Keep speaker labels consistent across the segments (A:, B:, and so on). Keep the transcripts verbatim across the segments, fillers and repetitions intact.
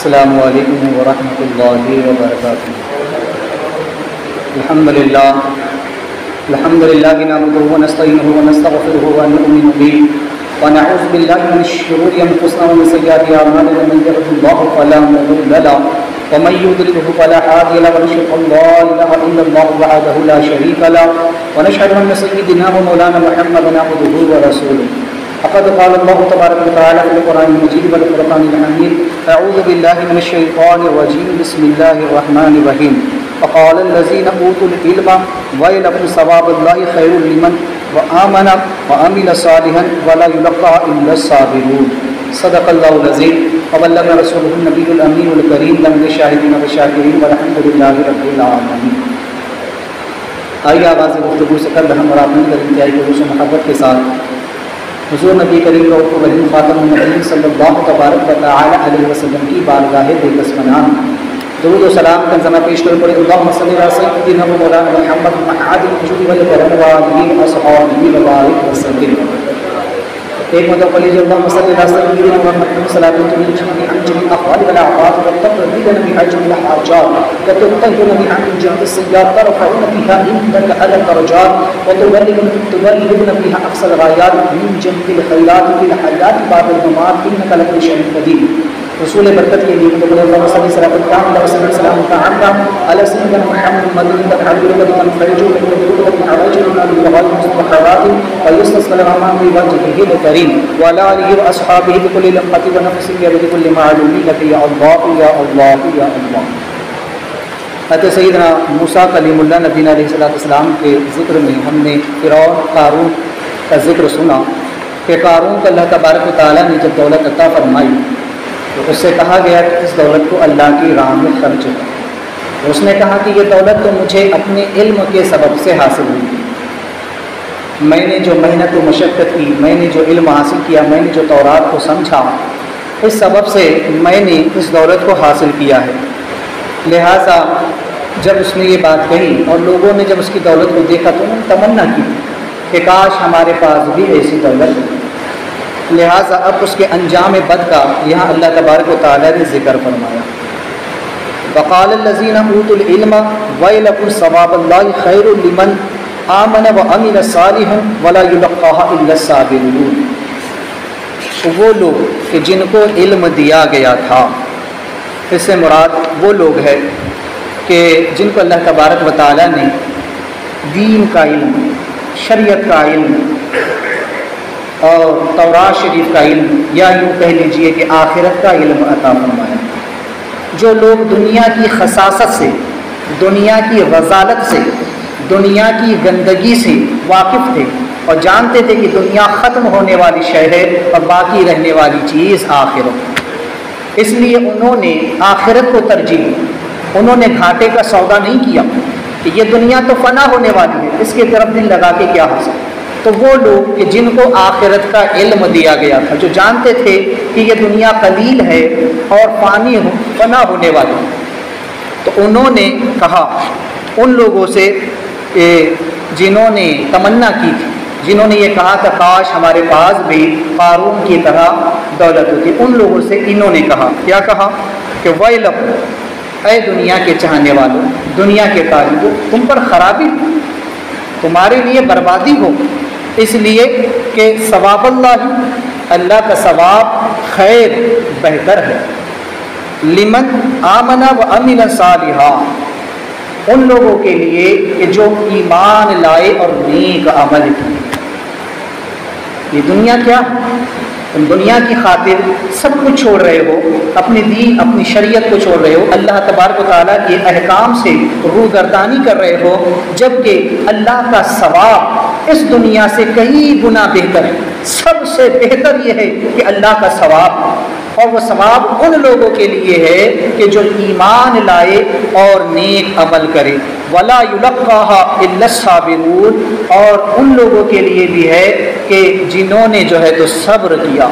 A: السلام علیکم ورحمۃ اللہ وبرکاتہ۔ الحمد للہ الحمد للہ نحمده ونستعینه ونستغفره ونؤمن به ونعوذ باللہ من شرور انفسنا ومن سیئات اعمالنا، من يهده الله فلا مضل له ومن يضلل فلا هادي له، ونشهد ان لا اله الا الله وحده لا شريك له، ونشهد ان سيدنا ومولانا محمدا عبده ورسوله۔ فقد قال الله تبارك وتعالى في القرآن المجيد والفرقان الحميد: أعوذ بالله من الشيطان الرجيم، بسم الله الرحمن الرحيم۔ وقال الذين أوتوا العلم ويلكم ثواب الله خير لمن آمن وعمل صالحا ولا يلقاها إلا الصابرون۔ صدق الله العظيم وبلغ رسوله النبي الأمين الكريم، من الشاهدين والشاكرين والحمد لله رب العالمين۔ آئیے آغاز گفتگو سے کر ہم اور آپ مل کر انتہائی خلوص و محبت کے ساتھ حضور نبی کریم رؤوف الرحیم خاتم النبیین صلی اللہ تبارک و تعالی علیہ وسلم کی بارگاہ بے کسمنان درود و سلام کا زمہ پیش کر پڑے۔ اللہم صلی علی سیدنا و مولانا محمد معاد الجود والکرم وآلہ وصحبہ وبارک وسلم۔ ایک مرتبہ پڑھ لیجیے: اللہم صلی علی سیدنا محمد صلاۃ تنجی بها عن جميع الاحوال والآفات وتقضي لنا بها جميع الحاجات وتطهرنا بها من جميع السيئات ترفعنا بها عندك على الدرجات وتبلغنا بها أقصى الغايات من جميع الخيرات في الحياة بعد الممات إنك لكل شيء قدير۔ رسول برکت کے لیے تو اللہ صلی اللہ علیہ وسلم کا وسلم سلام تعالی علی سیدنا محمد مدنی تحریر و تنفرج و تنفرج و تنفرج و مستحرات و یستسقى الامام بوجهه الكريم وعلى اله واصحابه بكل لمحة ونفس بكل معلوم لك يا الله يا الله يا الله۔ حضرت سیدنا موسیٰ کلیم اللہ نبی علیہ السلام کے ذکر میں ہم نے فرعون قارون کا ذکر سنا کہ قارون کو اللہ تبارک و تعالیٰ نے جب دولت عطا فرمائی تو اس سے کہا گیا کہ اس دولت کو اللہ کی راہ میں خرچ کرو۔ اس نے کہا کہ یہ دولت تو مجھے اپنے علم کے سبب سے حاصل ہوئی، میں نے جو محنت و مشقت کی، میں نے جو علم حاصل کیا، میں نے جو تورات کو سمجھا، اس سبب سے میں نے اس دولت کو حاصل کیا ہے۔ لہٰذا جب اس نے یہ بات کہی اور لوگوں نے جب اس کی دولت کو دیکھا تو انہوں نے تمنا کی کہ کاش ہمارے پاس بھی ایسی دولت ہو۔ لہٰذا اب اس کے انجام بد کا یہاں اللہ تبارک و تعالیٰ نے ذکر فرمایا۔ وقال الذین اوتوا العلم ویلکم ثواب اللہ خیر لمن آمن وعمل صالحا ولا یلقاها الا الصابرون۔ وہ لوگ کہ جن کو علم دیا گیا تھا، اس سے مراد وہ لوگ ہیں کہ جن کو اللہ تبارک و تعالیٰ نے دین کا علم، شریعت کا علم اور تورات شریف کا علم، یا یوں کہہ لیجئے کہ آخرت کا علم عطا فرمایا۔ جو لوگ دنیا کی خساست سے، دنیا کی رذالت سے، دنیا کی گندگی سے واقف تھے اور جانتے تھے کہ دنیا ختم ہونے والی شے ہے اور باقی رہنے والی چیز آخرت، اس لیے انہوں نے آخرت کو ترجیح دی۔ انہوں نے گھاٹے کا سودا نہیں کیا کہ یہ دنیا تو فنا ہونے والی ہے، اس کی طرف دل لگا کے کیا حاصل۔ تو وہ لوگ کہ جن کو آخرت کا علم دیا گیا تھا، جو جانتے تھے کہ یہ دنیا قلیل ہے اور فانی فنا ہونے والی، تو انہوں نے کہا ان لوگوں سے کہ جنہوں نے تمنا کی تھی، جنہوں نے یہ کہا کہ کاش ہمارے پاس بھی قارون کی طرح دولت ہوتی، ان لوگوں سے انہوں نے کہا، کیا کہا کہ ویلکم، اے دنیا کے چاہنے والوں، دنیا کے طالبوں، تم پر خرابی، تمہارے لیے بربادی ہو، اس لیے کہ ثواب اللہ، اللہ کا ثواب خیر بہتر ہے، لمن آمن وعمل صالحا، ان لوگوں کے لیے کہ جو ایمان لائے اور نیک عمل کیے۔ یہ دنیا کیا، تم دنیا کی خاطر سب کچھ چھوڑ رہے ہو، اپنے دین اپنی شریعت کو چھوڑ رہے ہو، اللہ تبارک و تعالیٰ کے احکام سے روگردانی کر رہے ہو، جبکہ اللہ کا ثواب اس دنیا سے کئی گنا بہتر ہے۔ سب سے بہتر یہ ہے کہ اللہ کا ثواب، اور وہ ثواب ان لوگوں کے لیے ہے کہ جو ایمان لائے اور نیک عمل کرے، ولا یلقاها الا الصابرون، اور ان لوگوں کے لیے بھی ہے کہ جنہوں نے جو ہے تو صبر کیا،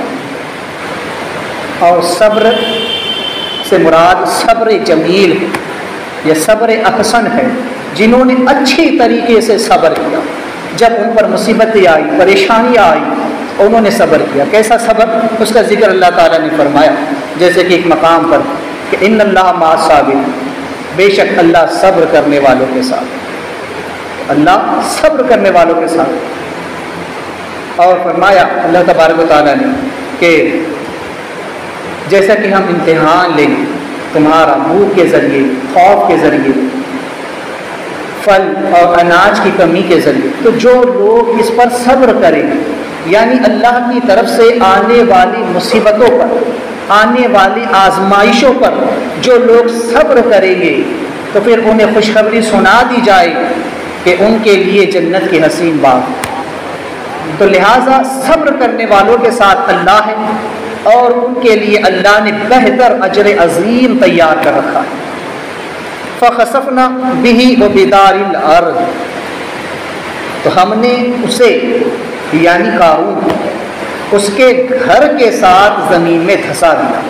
A: اور صبر سے مراد صبر جمیل یا صبر احسن ہے، جنہوں نے اچھی طریقے سے صبر کیا، جب ان پر مصیبتیں آئی، پریشانیاں آئی، انہوں نے صبر کیا۔ کیسا صبر؟ اس کا ذکر اللہ تعالیٰ نے فرمایا، جیسے کہ ایک مقام پر کہ ان اللہ مع الصابرین، بے شک اللہ صبر کرنے والوں کے ساتھ، اللہ صبر کرنے والوں کے ساتھ۔ اور فرمایا اللہ تبارک و تعالیٰ نے کہ جیسا کہ ہم امتحان لیں گے تمہارا بھوک کے ذریعے، خوف کے ذریعے، پھل اور اناج کی کمی کے ذریعے، تو جو لوگ اس پر صبر کریں گے، یعنی اللہ کی طرف سے آنے والی مصیبتوں پر، آنے والی آزمائشوں پر جو لوگ صبر کریں گے تو پھر انہیں خوشخبری سنا دی جائے کہ ان کے لیے جنت کے حسین باغ۔ تو لہٰذا صبر کرنے والوں کے ساتھ اللہ ہے، اور ان کے لیے اللہ نے بہتر اجر عظیم تیار کر رکھا ہے۔ فخسفنا به وبدار الارض، تو ہم نے اسے یعنی قارون اس کے گھر کے ساتھ زمین میں دھسا دیا۔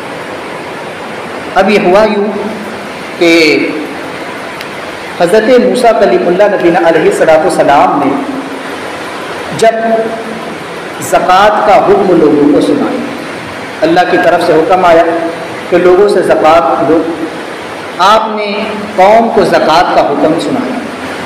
A: اب یہ ہوا یوں کہ حضرت موسیٰ کلیم اللہ نبی علیہ الصلوۃ والسلام نے جب زکوٰۃ کا حکم لوگوں کو سنایا، اللہ کی طرف سے حکم آیا کہ لوگوں سے زکوٰۃ لو، آپ نے قوم کو زکوٰۃ کا حکم سنایا،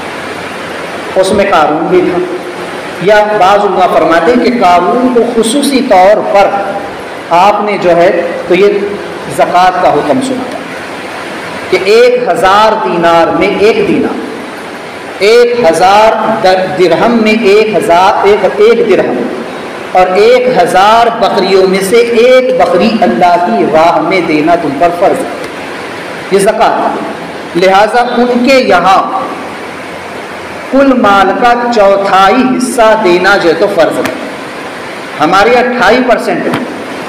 A: اس میں قارون بھی تھا، یا بعض علماء فرماتے ہیں کہ قارون کو خصوصی طور پر آپ نے جو ہے تو یہ زکوٰۃ کا حکم سنایا کہ ایک ہزار دینار میں ایک دینار، ایک ہزار درہم میں ایک ہزار ایک ایک درہم، اور ایک ہزار بکریوں میں سے ایک بکری اللہ کی راہ میں دینا تم پر فرض ہے، یہ زکوٰۃ۔ لہٰذا ان کے یہاں کل مال کا چوتھائی حصہ دینا جو ہے تو فرض ہے، ہمارے یہاں اٹھائی پرسینٹ ہے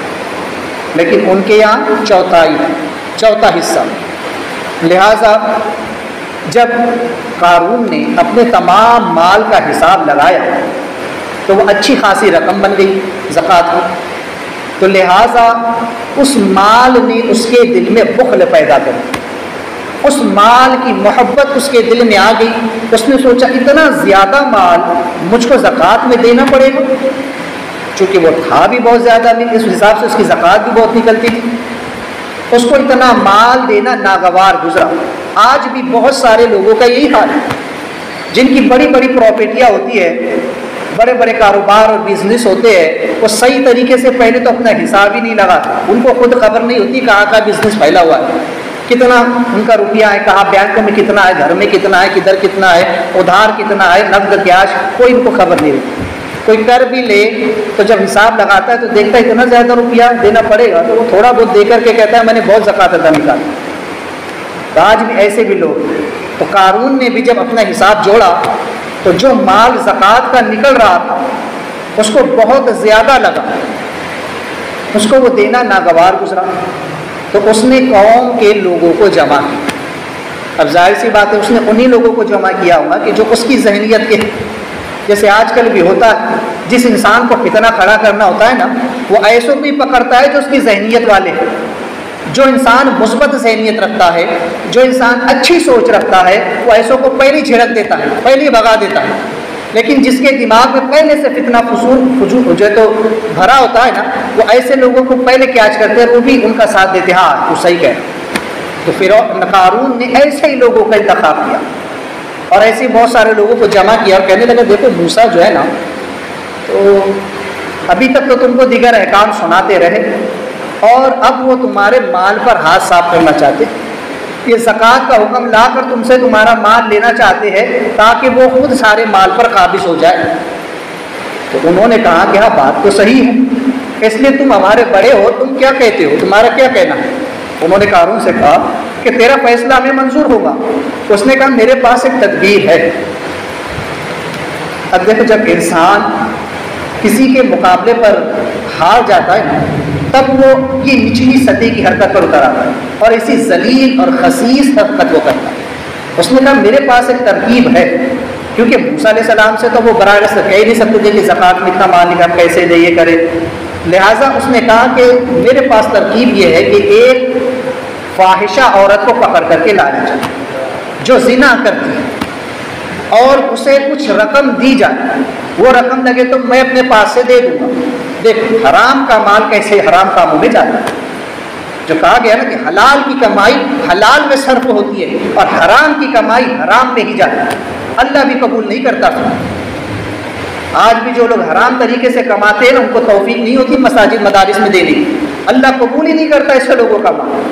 A: لیکن ان کے یہاں چوتھائی چوتھا حصہ۔ لہٰذا جب قارون نے اپنے تمام مال کا حساب لگایا تو وہ اچھی خاصی رقم بن گئی زکوٰۃ کی، تو لہٰذا اس مال نے اس کے دل میں بخل پیدا کر دی، اس مال کی محبت اس کے دل میں آ گئی۔ اس نے سوچا اتنا زیادہ مال مجھ کو زکوٰۃ میں دینا پڑے گا، چونکہ وہ تھا بھی بہت زیادہ نہیں، اس حساب سے اس کی زکوٰۃ بھی بہت نکلتی تھی، اس کو اتنا مال دینا ناگوار گزرا۔ آج بھی بہت سارے لوگوں کا یہی حال ہے، جن کی بڑی بڑی پراپرٹیاں ہوتی ہے، بڑے بڑے کاروبار اور بزنس ہوتے ہیں، وہ صحیح طریقے سے پہلے تو اپنا حساب ہی نہیں لگاتے، ان کو خود خبر نہیں ہوتی کہاں کا بزنس پھیلا ہوا ہے، کتنا ان کا روپیہ ہے، کہاں بینکوں میں کتنا ہے، گھر میں کتنا ہے، کدھر کتنا ہے، ادھار کتنا ہے، نقد کیش، کوئی ان کو خبر نہیں ہوتی۔ کوئی کر بھی لے تو جب حساب لگاتا ہے تو دیکھتا ہے اتنا زیادہ روپیہ دینا پڑے گا، تو وہ تھوڑا بہت دے کر کے کہتا ہے میں نے بہت زکوٰۃ ادا نکالی۔ تو آج بھی ایسے بھی لوگ، تو قارون نے بھی جب اپنا حساب جوڑا تو جو مال زکوٰۃ کا نکل رہا تھا اس کو بہت زیادہ لگا، اس کو وہ دینا ناگوار گزرا، تو اس نے قوم کے لوگوں کو جمع کیا۔ اب ظاہر سی بات ہے اس نے انہی لوگوں کو جمع کیا ہوگا کہ جو اس کی ذہنیت کے، جیسے آج کل بھی ہوتا ہے، جس انسان کو فتنہ کھڑا کرنا ہوتا ہے نا، وہ ایسوں کو ہی پکڑتا ہے جو اس کی ذہنیت والے ہیں۔ جو انسان مثبت ذہنیت رکھتا ہے، جو انسان اچھی سوچ رکھتا ہے، وہ ایسوں کو پہلے جھڑک دیتا ہے، پہلے بھگا دیتا ہے۔ لیکن جس کے دماغ میں پہلے سے فتنہ فجور فجور جو ہے تو بھرا ہوتا ہے نا، وہ ایسے لوگوں کو پہلے کیچ کرتے ہیں، وہ بھی ان کا ساتھ دیتے ہیں، ہاں تو صحیح کہہ رہے۔ تو پھر قارون نے ایسے ہی لوگوں کا انتخاب کیا اور ایسے بہت سارے لوگوں کو جمع کیا اور کہنے لگا دیکھو موسیٰ جو ہے نا، تو ابھی تک تو تم کو دیگر احکام سناتے رہے اور اب وہ تمہارے مال پر ہاتھ صاف کرنا چاہتے، یہ زکوٰۃ کا حکم لا کر تم سے تمہارا مال لینا چاہتے ہیں تاکہ وہ خود سارے مال پر قابض ہو جائے۔ تو انہوں نے کہا کہ ہاں بات تو صحیح ہے، اس لیے تم ہمارے بڑے ہو، تم کیا کہتے ہو، تمہارا کیا کہنا ہے؟ انہوں نے قارون سے کہا کہ تیرا فیصلہ ہمیں منظور ہوگا۔ اس نے کہا میرے پاس ایک تدبیر ہے۔ اب دیکھو جب انسان کسی کے مقابلے پر ہار جاتا ہے تب وہ یہ نچلی سطح کی حرکت پر اتر آتا ہے اور اسی ذلیل اور خسیس حرکت وہ کرتا ہے۔ اس نے کہا میرے پاس ایک ترکیب ہے، کیونکہ موسیٰ علیہ السلام سے تو وہ براہ راست کہہ نہیں سکتے تھے کہ زکوٰۃ میں اتنا مال نکال کیسے دے یہ کرے، لہٰذا اس نے کہا کہ میرے پاس ترکیب یہ ہے کہ ایک فاحشہ عورت کو پکڑ کر کے لانا چاہیے جو زنا کرتی ہے اور اسے کچھ رقم دی جائے، وہ رقم لگے تو میں اپنے پاس سے دے دوں گا۔ دیکھ حرام کا مال کیسے حرام کاموں میں جاتا ہے، جو کہا گیا نا کہ حلال کی کمائی حلال میں صرف ہوتی ہے اور حرام کی کمائی حرام میں ہی جاتی ہے، اللہ بھی قبول نہیں کرتا۔ آج بھی جو لوگ حرام طریقے سے کماتے ہیں نا، ان کو توفیق نہیں ہوتی مساجد مدارس میں دینے کی، اللہ قبول ہی نہیں کرتا ایسے لوگوں کا مال۔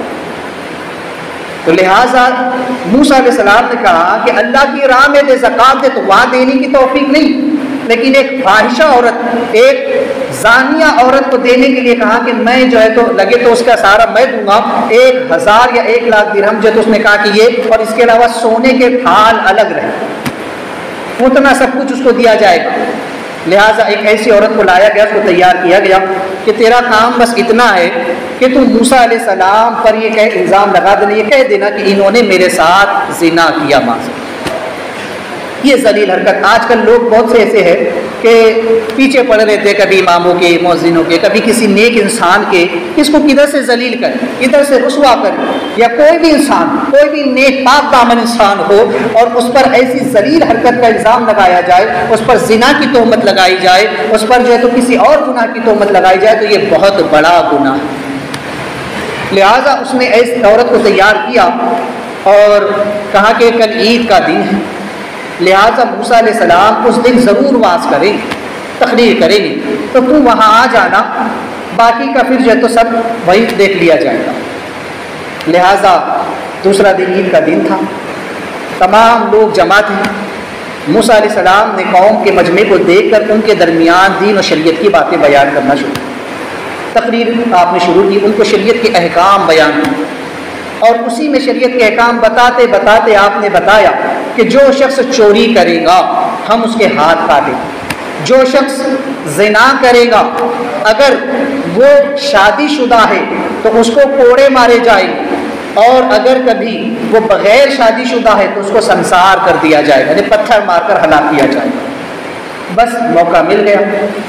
A: تو لہٰذا موسیٰ علیہ السلام نے کہا کہ اللہ کی راہ میں دے، زکوٰۃ دے، تو وہاں دینے کی توفیق نہیں، لیکن ایک فاحشہ عورت، ایک زانیہ عورت کو دینے کے لیے کہا کہ میں جو ہے تو لگے تو اس کا سارا میں دوں گا، ایک ہزار یا ایک لاکھ درہم جو ہے تو اس نے کہا کہ یہ، اور اس کے علاوہ سونے کے تھال الگ رہے، اتنا سب کچھ اس کو دیا جائے گا۔ لہٰذا ایک ایسی عورت کو لایا گیا، اس کو تیار کیا گیا کہ تیرا کام بس اتنا ہے کہ تم موسیٰ علیہ السلام پر یہ کہ الزام لگا دینا، یہ کہہ دینا کہ انہوں نے میرے ساتھ زنا کیا ماں سے۔ یہ ذلیل حرکت آج کل لوگ بہت سے ایسے ہیں کہ پیچھے پڑ رہے تھے، کبھی اماموں کے، مؤذنوں کے، کبھی کسی نیک انسان کے، اس کو کدھر سے ذلیل کر، ادھر سے رسوا کر، یا کوئی بھی انسان، کوئی بھی نیک پاک دامن انسان ہو اور اس پر ایسی ذلیل حرکت کا الزام لگایا جائے، اس پر زنا کی تہمت لگائی جائے، اس پر جو ہے تو کسی اور گناہ کی تہمت لگائی جائے، تو یہ بہت بڑا گناہ ہے۔ لہٰذا اس نے ایسی عورت کو تیار کیا اور کہا کہ کل عید کا دن ہے، لہٰذا موسیٰ علیہ السلام اس دن ضرور واز کریں گے، تقریر کریں گے، تو تو وہاں آ جانا، باقی کا پھر جو ہے تو سب وہی دیکھ لیا جائے گا۔ لہٰذا دوسرا دن عید کا دن تھا، تمام لوگ جمع تھے۔ موسیٰ علیہ السلام نے قوم کے مجمع کو دیکھ کر ان کے درمیان دین و شریعت کی باتیں بیان کرنا شروع کی۔ تقریر آپ نے شروع کی، ان کو شریعت کے احکام بیان کیے، اور اسی میں شریعت کے احکام بتاتے بتاتے آپ نے بتایا کہ جو شخص چوری کرے گا ہم اس کے ہاتھ کاٹیں، جو شخص زنا کرے گا اگر وہ شادی شدہ ہے تو اس کو کوڑے مارے جائیں، اور اگر کبھی وہ بغیر شادی شدہ ہے تو اس کو سنسار کر دیا جائے گا، یعنی پتھر مار کر ہلاک کیا جائے گا۔ بس موقع مل گیا۔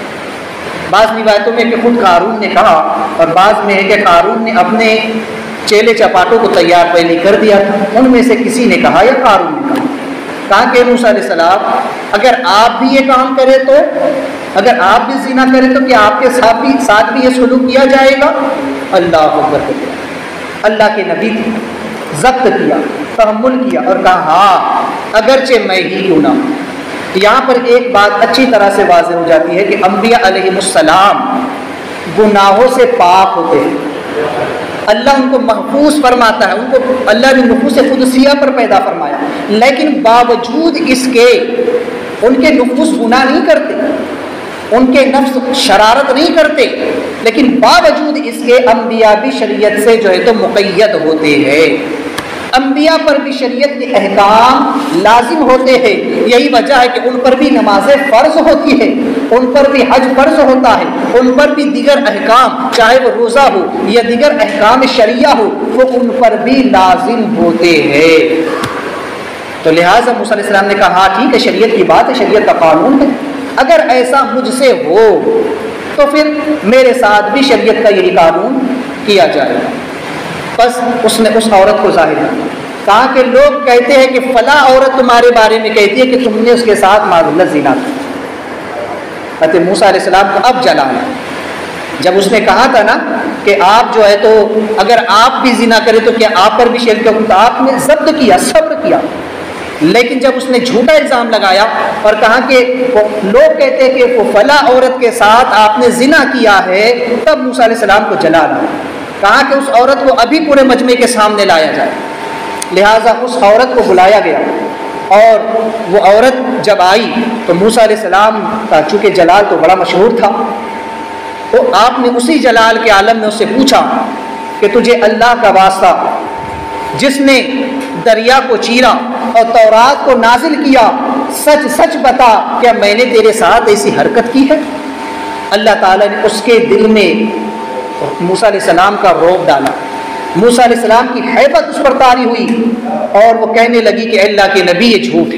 A: بعض روایتوں میں کہ خود قارون نے کہا، اور بعض میں ہے کہ قارون نے اپنے چیلے چپاٹوں کو تیار پہلے کر دیا تھا، ان میں سے کسی نے کہا یا قارون نے کہا کہا کہ موسیٰ علیہ السلام اگر آپ بھی یہ کام کریں تو، اگر آپ بھی زنا کریں تو کیا آپ کے ساتھ بھی ساتھ بھی یہ سلوک کیا جائے گا؟ اللہ اکبر کیا، اللہ کے نبی تھے، ضبط کیا، تحمل کیا، اور کہا ہاں اگرچہ میں ہی کیوں نہ۔ یہاں پر ایک بات اچھی طرح سے واضح ہو جاتی ہے کہ انبیاء علیہ السلام گناہوں سے پاک ہوتے ہیں، اللہ ان کو محفوظ فرماتا ہے، ان کو اللہ نے نفوس قدسیہ پر پیدا فرمایا، لیکن باوجود اس کے ان کے نفوس گناہ نہیں کرتے، ان کے نفس شرارت نہیں کرتے، لیکن باوجود اس کے انبیاء بھی شریعت سے جو ہے تو مقید ہوتے ہیں، انبیاء پر بھی شریعت کے احکام لازم ہوتے ہیں۔ یہی وجہ ہے کہ ان پر بھی نمازیں فرض ہوتی ہے، ان پر بھی حج فرض ہوتا ہے، ان پر بھی دیگر احکام چاہے وہ روزہ ہو یا دیگر احکام شریعہ ہو وہ ان پر بھی لازم ہوتے ہیں۔ تو لہٰذا موسیٰ علیہ السلام نے کہا ہاں ٹھیک ہے، شریعت کی بات ہے، شریعت کا قانون ہے، اگر ایسا مجھ سے ہو تو پھر میرے ساتھ بھی شریعت کا یہی قانون کیا جائے گا۔ بس اس نے اس عورت کو ظاہر کیا، کہا کہ لوگ کہتے ہیں کہ فلاں عورت تمہارے بارے میں کہتی ہے کہ تم نے اس کے ساتھ معاذ اللہ زنا کیا۔ حضرت موسیٰ علیہ السلام کو اب جلانا، جب اس نے کہا تھا نا کہ آپ جو ہے تو اگر آپ بھی زنا کریں تو کیا آپ پر بھی شریعت کا حکم، آپ نے ضبط کیا، صبر کیا، لیکن جب اس نے جھوٹا الزام لگایا اور کہا کہ لوگ کہتے ہیں کہ وہ فلاں عورت کے ساتھ آپ نے زنا کیا ہے، تب موسیٰ علیہ السلام کو جلانا، کہا کہ اس عورت کو ابھی پورے مجمع کے سامنے لایا جائے۔ لہٰذا اس عورت کو بلایا گیا، اور وہ عورت جب آئی تو موسیٰ علیہ السلام کا چونکہ جلال تو بڑا مشہور تھا، تو آپ نے اسی جلال کے عالم میں اس سے پوچھا کہ تجھے اللہ کا واسطہ جس نے دریا کو چیرا اور تورات کو نازل کیا، سچ سچ بتا کیا میں نے تیرے ساتھ ایسی حرکت کی ہے؟ اللہ تعالیٰ نے اس کے دل میں موسیٰ علیہ السلام کا رعب ڈالا، موسیٰ علیہ السلام کی ہیبت اس پر طاری ہوئی، اور وہ کہنے لگی کہ اللہ کے نبی یہ جھوٹ ہے،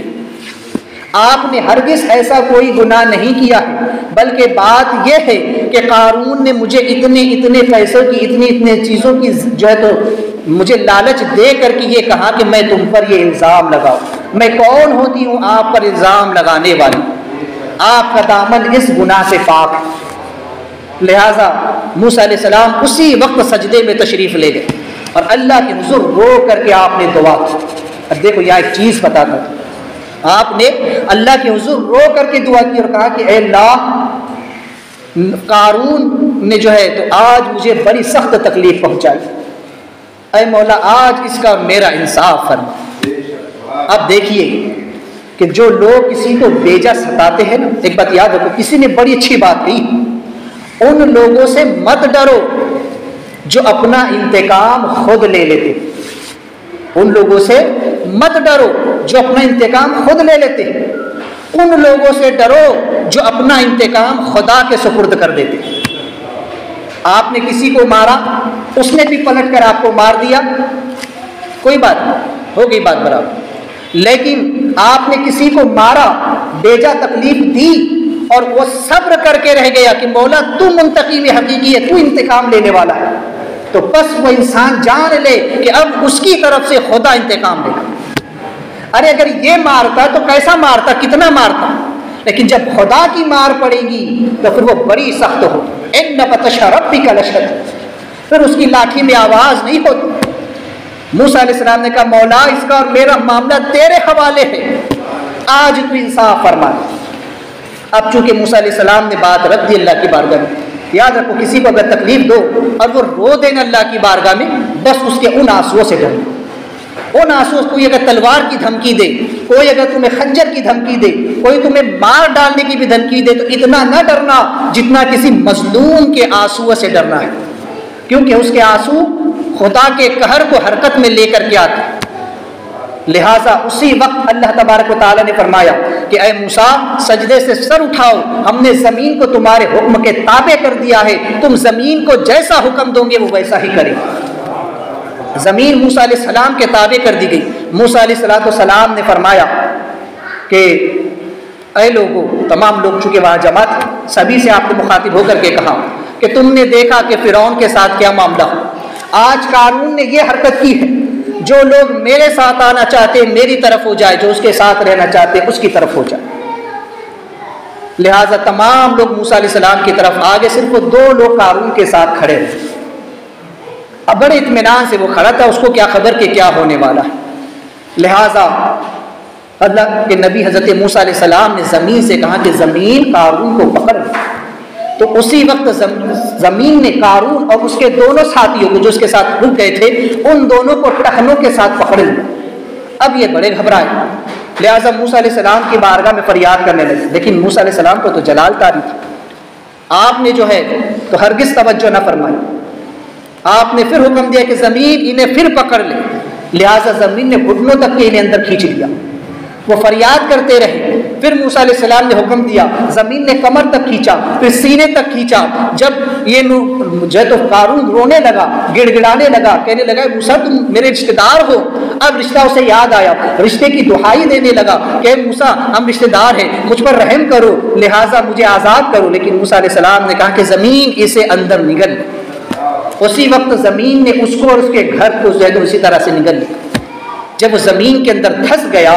A: آپ نے ہرگز ایسا کوئی گناہ نہیں کیا ہے، بلکہ بات یہ ہے کہ قارون نے مجھے اتنے اتنے پیسوں کی اتنی اتنے چیزوں کی جو ہے تو مجھے لالچ دے کر کے یہ کہا کہ میں تم پر یہ الزام لگاؤں، میں کون ہوتی ہوں آپ پر الزام لگانے والی، آپ کا دامن اس گناہ سے پاک ہے۔ لہٰذا موسیٰ علیہ السلام اسی وقت سجدے میں تشریف لے گئے اور اللہ کے حضور رو کر کے آپ نے دعا کی. اب دیکھو یہاں ایک چیز بتاتا تھا, آپ نے اللہ کے حضور رو کر کے دعا کی اور کہا کہ اے اللہ, قارون نے جو ہے تو آج مجھے بڑی سخت تکلیف پہنچائی, اے مولا آج اس کا میرا انصاف فرما. اب دیکھیے کہ جو لوگ کسی کو بیجا ستاتے ہیں نا, ایک بات یاد رکھو, کسی نے بڑی اچھی بات کہی, ان لوگوں سے مت ڈرو جو اپنا انتقام خود لے لیتے. ان لوگوں سے مت ڈرو جو اپنا انتقام خود لے لیتے. ان لوگوں سے ڈرو جو اپنا انتقام خدا کے سپرد کر دیتے. آپ نے کسی کو مارا, اس نے بھی پلٹ کر آپ کو مار دیا, کوئی بات نہیں, ہو گئی بات برابر. لیکن آپ نے کسی کو مارا, بیجا تکلیف دی, اور وہ صبر کر کے رہ گیا کہ مولا تو منتقم حقیقی ہے, تو انتقام لینے والا ہے, تو بس وہ انسان جان لے کہ اب اس کی طرف سے خدا انتقام لے گا. ارے اگر یہ مارتا تو کیسا مارتا, کتنا مارتا, لیکن جب خدا کی مار پڑے گی تو پھر وہ بڑی سخت ہو. ان بطش ربک لشدید, پھر اس کی لاٹھی میں آواز نہیں ہوتی. موسیٰ علیہ السلام نے کہا مولا اس کا اور میرا معاملہ تیرے حوالے ہے, آج تو انصاف فرما. اب چونکہ موسیٰ علیہ السلام نے بات رکھ دی اللہ کی بارگاہ میں, یاد رکھو کسی کو اگر تکلیف دو اور وہ رو دینا اللہ کی بارگاہ میں, بس اس کے ان آنسوؤں سے ڈرو. ان آنسو, کوئی اگر تلوار کی دھمکی دے, کوئی اگر تمہیں خنجر کی دھمکی دے, کوئی تمہیں مار ڈالنے کی بھی دھمکی دے, تو اتنا نہ ڈرنا جتنا کسی مظلوم کے آنسو سے ڈرنا ہے, کیونکہ اس کے آنسو خدا کے قہر کو حرکت میں لے کر کے آتے. لہٰذا اسی وقت اللہ تبارک و تعالیٰ نے فرمایا کہ اے موسیٰ سجدے سے سر اٹھاؤ, ہم نے زمین کو تمہارے حکم کے تابع کر دیا ہے, تم زمین کو جیسا حکم دو گے وہ ویسا ہی کرے. زمین موسیٰ علیہ السلام کے تابع کر دی گئی. موسیٰ علیہ السلام نے فرمایا کہ اے لوگوں, تمام لوگ چونکہ وہاں جمع تھے, سبھی سے آپ نے مخاطب ہو کر کے کہا کہ تم نے دیکھا کہ فرعون کے ساتھ کیا معاملہ ہو. آج قارون نے یہ حرکت کی ہے, جو لوگ میرے ساتھ آنا چاہتے ہیں میری طرف ہو جائے, جو اس کے ساتھ رہنا چاہتے ہیں اس کی طرف ہو جائے. لہٰذا تمام لوگ موسیٰ علیہ السلام کی طرف آگے, صرف وہ دو لوگ قارون کے ساتھ کھڑے رہے. اب بڑے اطمینان سے وہ کھڑا تھا, اس کو کیا خبر کہ کیا ہونے والا ہے. لہٰذا اللہ کے نبی حضرت موسیٰ علیہ السلام نے زمین سے کہا کہ زمین قارون کو پکڑ لے. تو اسی وقت زمین نے قارون اور اس کے دونوں ساتھیوں کو جو اس کے ساتھ رک گئے تھے, ان دونوں کو ٹخنوں کے ساتھ پکڑ لیا. اب یہ بڑے گھبرائے, لہٰذا موسیٰ علیہ السلام کی بارگاہ میں فریاد کرنے لگے. لیکن موسیٰ علیہ السلام کو تو جلال طاری تھی, آپ نے جو ہے تو ہرگز توجہ نہ فرمائی. آپ نے پھر حکم دیا کہ زمین انہیں پھر پکڑ لے. لہٰذا زمین نے گھٹنوں تک کے انہیں اندر کھینچ لیا. وہ فریاد کرتے رہے. پھر موسیٰ علیہ السلام نے حکم دیا, زمین نے کمر تک کھینچا, پھر سینے تک کھینچا. جب یہ جو تو قارون رونے لگا, گڑ گڑانے لگا, کہنے لگا موسیٰ تم میرے رشتہ دار ہو. اب رشتہ اسے یاد آیا, رشتے کی دہائی دینے لگا کہ موسیٰ ہم رشتہ دار ہیں, مجھ پر رحم کرو, لہٰذا مجھے آزاد کرو. لیکن موسیٰ علیہ السلام نے کہا کہ زمین اسے اندر نگل. اسی وقت زمین نے اس کو اور اس کے گھر کو جو ہے اسی طرح سے نگل لیا. جب وہ زمین کے اندر دھس گیا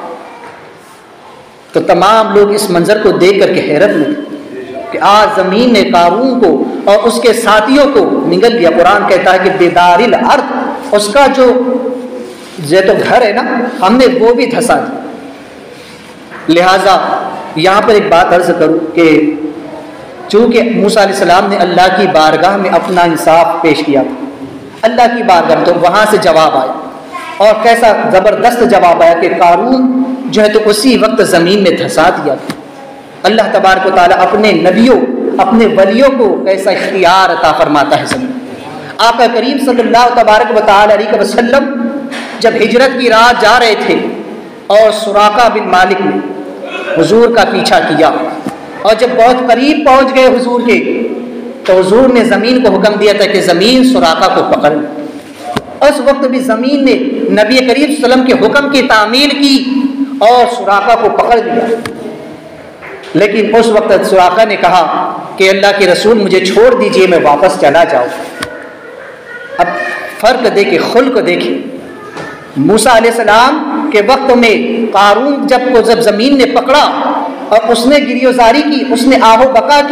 A: تو تمام لوگ اس منظر کو دیکھ کر کے حیرت میں کہ آج زمین نے قارون کو اور اس کے ساتھیوں کو نگل لیا. قرآن کہتا ہے کہ بیدار الارض, اس کا جو جو تو گھر ہے نا, ہم نے وہ بھی دھسا دیا. لہٰذا یہاں پر ایک بات عرض کروں کہ چونکہ موسیٰ علیہ السلام نے اللہ کی بارگاہ میں اپنا انصاف پیش کیا تھا, اللہ کی بارگاہ میں, تو وہاں سے جواب آیا, اور کیسا زبردست جواب آیا کہ قارون جو ہے تو اسی وقت زمین میں دھسا دیا. اللہ تبارک و تعالیٰ اپنے نبیوں اپنے ولیوں کو کیسا اختیار عطا فرماتا ہے زمین. آقا کریم صلی اللہ تبارک و تعالیٰ علیہ وسلم جب ہجرت کی رات جا رہے تھے اور سراقہ بن مالک نے حضور کا پیچھا کیا, اور جب بہت قریب پہنچ گئے حضور کے, تو حضور نے زمین کو حکم دیا تھا کہ زمین سراقہ کو پکڑ لے. اس وقت بھی زمین نے نبی کریم صلی اللہ علیہ وسلم کے حکم کی تعمیل کی اور سراقہ کو پکڑ لیا. لیکن اس وقت سراقہ نے کہا کہ اللہ کے رسول مجھے چھوڑ دیجئے, میں واپس چلا جاؤں. اب فرق دیکھیں, خلق دیکھیں. موسیٰ علیہ السلام کے وقت میں قارون جب کو جب زمین نے پکڑا اور اس نے گریوزاری کی, اس نے آہو بکا کی,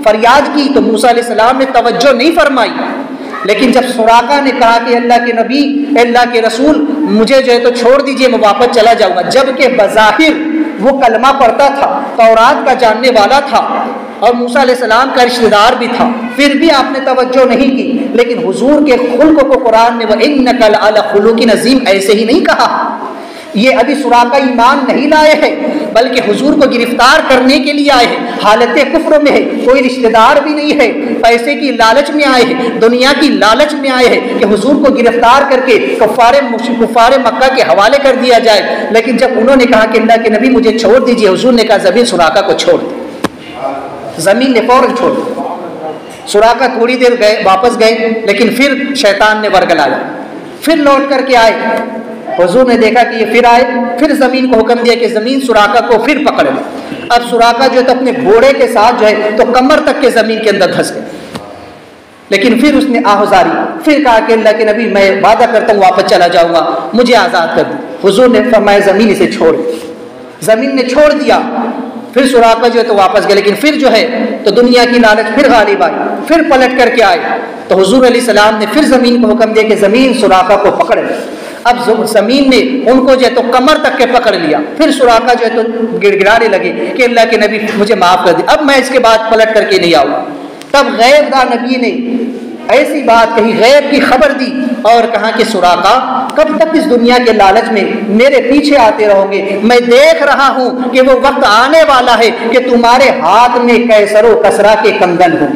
A: فریاد کی تو موسیٰ علیہ السلام نے توجہ نہیں فرمائی، لیکن جب سراقہ نے کہا کہ اللہ کے نبی، اللہ کے رسول، مجھے جو ہے تو چھوڑ دیجئے، میں واپس چلا جاؤں گا، جبکہ بظاہر وہ کلمہ پڑھتا تھا، تورات کا جاننے والا تھا اور موسیٰ علیہ السلام کا رشتہ دار بھی تھا، پھر بھی آپ نے توجہ نہیں کی۔ لیکن حضور کے خلق کو قرآن نے وَإِنَّكَ لَعَلَىٰ خُلُقٍ عَظِيمٍ ایسے ہی نہیں کہا۔ یہ ابھی سراقہ ایمان نہیں لائے ہیں، بلکہ حضور کو گرفتار کرنے کے لیے آئے ہیں، حالت کفر میں ہے، کوئی رشتہ دار بھی نہیں ہے، پیسے کی لالچ میں آئے ہیں، دنیا کی لالچ میں آئے ہیں کہ حضور کو گرفتار کر کے کفار کفار مکہ کے حوالے کر دیا جائے۔ لیکن جب انہوں نے کہا کہ اللہ کے نبی مجھے چھوڑ دیجئے، حضور نے کہا زمین سراقہ کو چھوڑ دے۔ زمین نے فوراً چھوڑ دیا۔ سراقہ تھوڑی دیر گئے، واپس گئے، لیکن پھر شیطان نے ورگلایا، پھر لوٹ کر کے آئے۔ حضور نے دیکھا کہ یہ پھر آئے، پھر زمین کو حکم دیا کہ زمین سراقہ کو پھر پکڑ لے۔ اب سراقہ جو ہے تو اپنے گھوڑے کے ساتھ جو ہے تو کمر تک کے زمین کے اندر دھس گئے، لیکن پھر اس نے آہذاری، پھر کہا کہ اللہ کے نبی میں وعدہ کرتا ہوں واپس چلا جاؤں گا، مجھے آزاد کر دو۔ حضور نے فرمایا زمین اسے چھوڑ، زمین نے چھوڑ دیا۔ پھر سراقہ جو ہے تو واپس گئے، لیکن پھر جو ہے تو دنیا کی لالچ پھر غالب آئی، پھر پلٹ کر کے آئے۔ تو حضور علیہ السلام نے پھر زمین کو حکم دیا کہ زمین سراقہ کو پکڑ لے۔ اب زمین نے ان کو جو ہے تو کمر تک کے پکڑ لیا۔ پھر سراقہ جو ہے تو گڑ گڑانے لگے کہ اللہ کے نبی مجھے معاف کر دے، اب میں اس کے بعد پلٹ کر کے نہیں آؤں۔ تب غیب دار نبی نے ایسی بات کہی، غیب کی خبر دی اور کہا کہ سراقہ کب تک اس دنیا کے لالچ میں میرے پیچھے آتے رہو گے؟ میں دیکھ رہا ہوں کہ وہ وقت آنے والا ہے کہ تمہارے ہاتھ میں کیسر و کسرا کے کنگن ہوں۔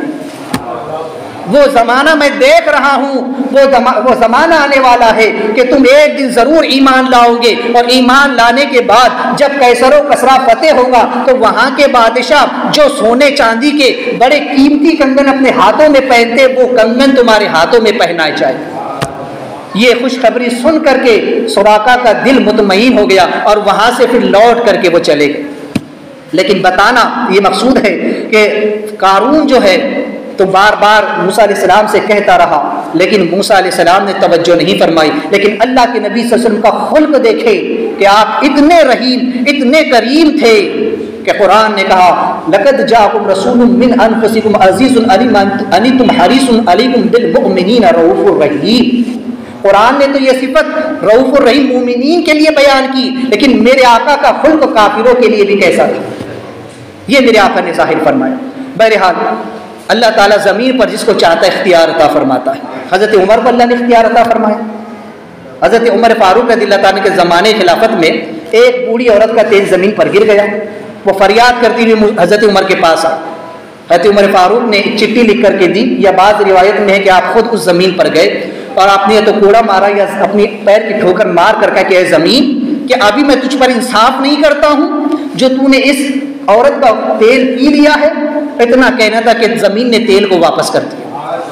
A: وہ زمانہ میں دیکھ رہا ہوں، وہ وہ زمانہ آنے والا ہے کہ تم ایک دن ضرور ایمان لاؤ گے، اور ایمان لانے کے بعد جب کیسر و کسرا فتح ہوگا تو وہاں کے بادشاہ جو سونے چاندی کے بڑے قیمتی کنگن اپنے ہاتھوں میں پہنتے، وہ کنگن تمہارے ہاتھوں میں پہنائے جائے۔ یہ خوشخبری سن کر کے سراقہ کا دل مطمئن ہو گیا اور وہاں سے پھر لوٹ کر کے وہ چلے گئے۔ لیکن بتانا یہ مقصود ہے کہ قارون جو ہے تو بار بار موسیٰ علیہ السلام سے کہتا رہا، لیکن موسیٰ علیہ السلام نے توجہ نہیں فرمائی۔ لیکن اللہ کے نبی صلی اللہ علیہ وسلم کا خلق دیکھے کہ آپ اتنے رحیم، اتنے کریم تھے کہ قرآن نے کہا لَقَدْ جَاءَكُمْ رَسُولٌ مِّنْ أَنفُسِكُمْ عَزِيزٌ عَلَيْكُمْ حَرِيصٌ عَلَيْكُمْ بِالْمُؤْمِنِينَ رَءُوفٌ رَحِيمٌ۔ قرآن نے تو یہ صفت رؤوف الرحیم مومنین کے لیے بیان کی، لیکن میرے آقا کا خلق کافروں کے لیے بھی کیسا تھا، یہ میرے آقا نے ظاہر فرمایا۔ بہرحال اللہ تعالیٰ زمین پر جس کو چاہتا ہے اختیار عطا فرماتا ہے۔ حضرت عمر کو اللہ نے اختیار عطا فرمایا۔ حضرت عمر فاروق رضی اللہ تعالیٰ کے زمانے خلافت میں ایک بوڑھی عورت کا تیل زمین پر گر گیا، وہ فریاد کرتی ہوئی حضرت عمر کے پاس آئی۔ حضرت عمر فاروق نے ایک چٹھی لکھ کر کے دی، یا بعض روایت میں ہے کہ آپ خود اس زمین پر گئے اور آپ نے یا تو کوڑا مارا یا اپنی پیر کی ٹھوکر مار کر کہا کہ اے زمین، کہ ابھی میں تجھ پر انصاف نہیں کرتا ہوں جو تو نے اس عورت کا تیل پی لیا ہے؟ اتنا کہنا تھا کہ زمین نے تیل کو واپس کر دیا۔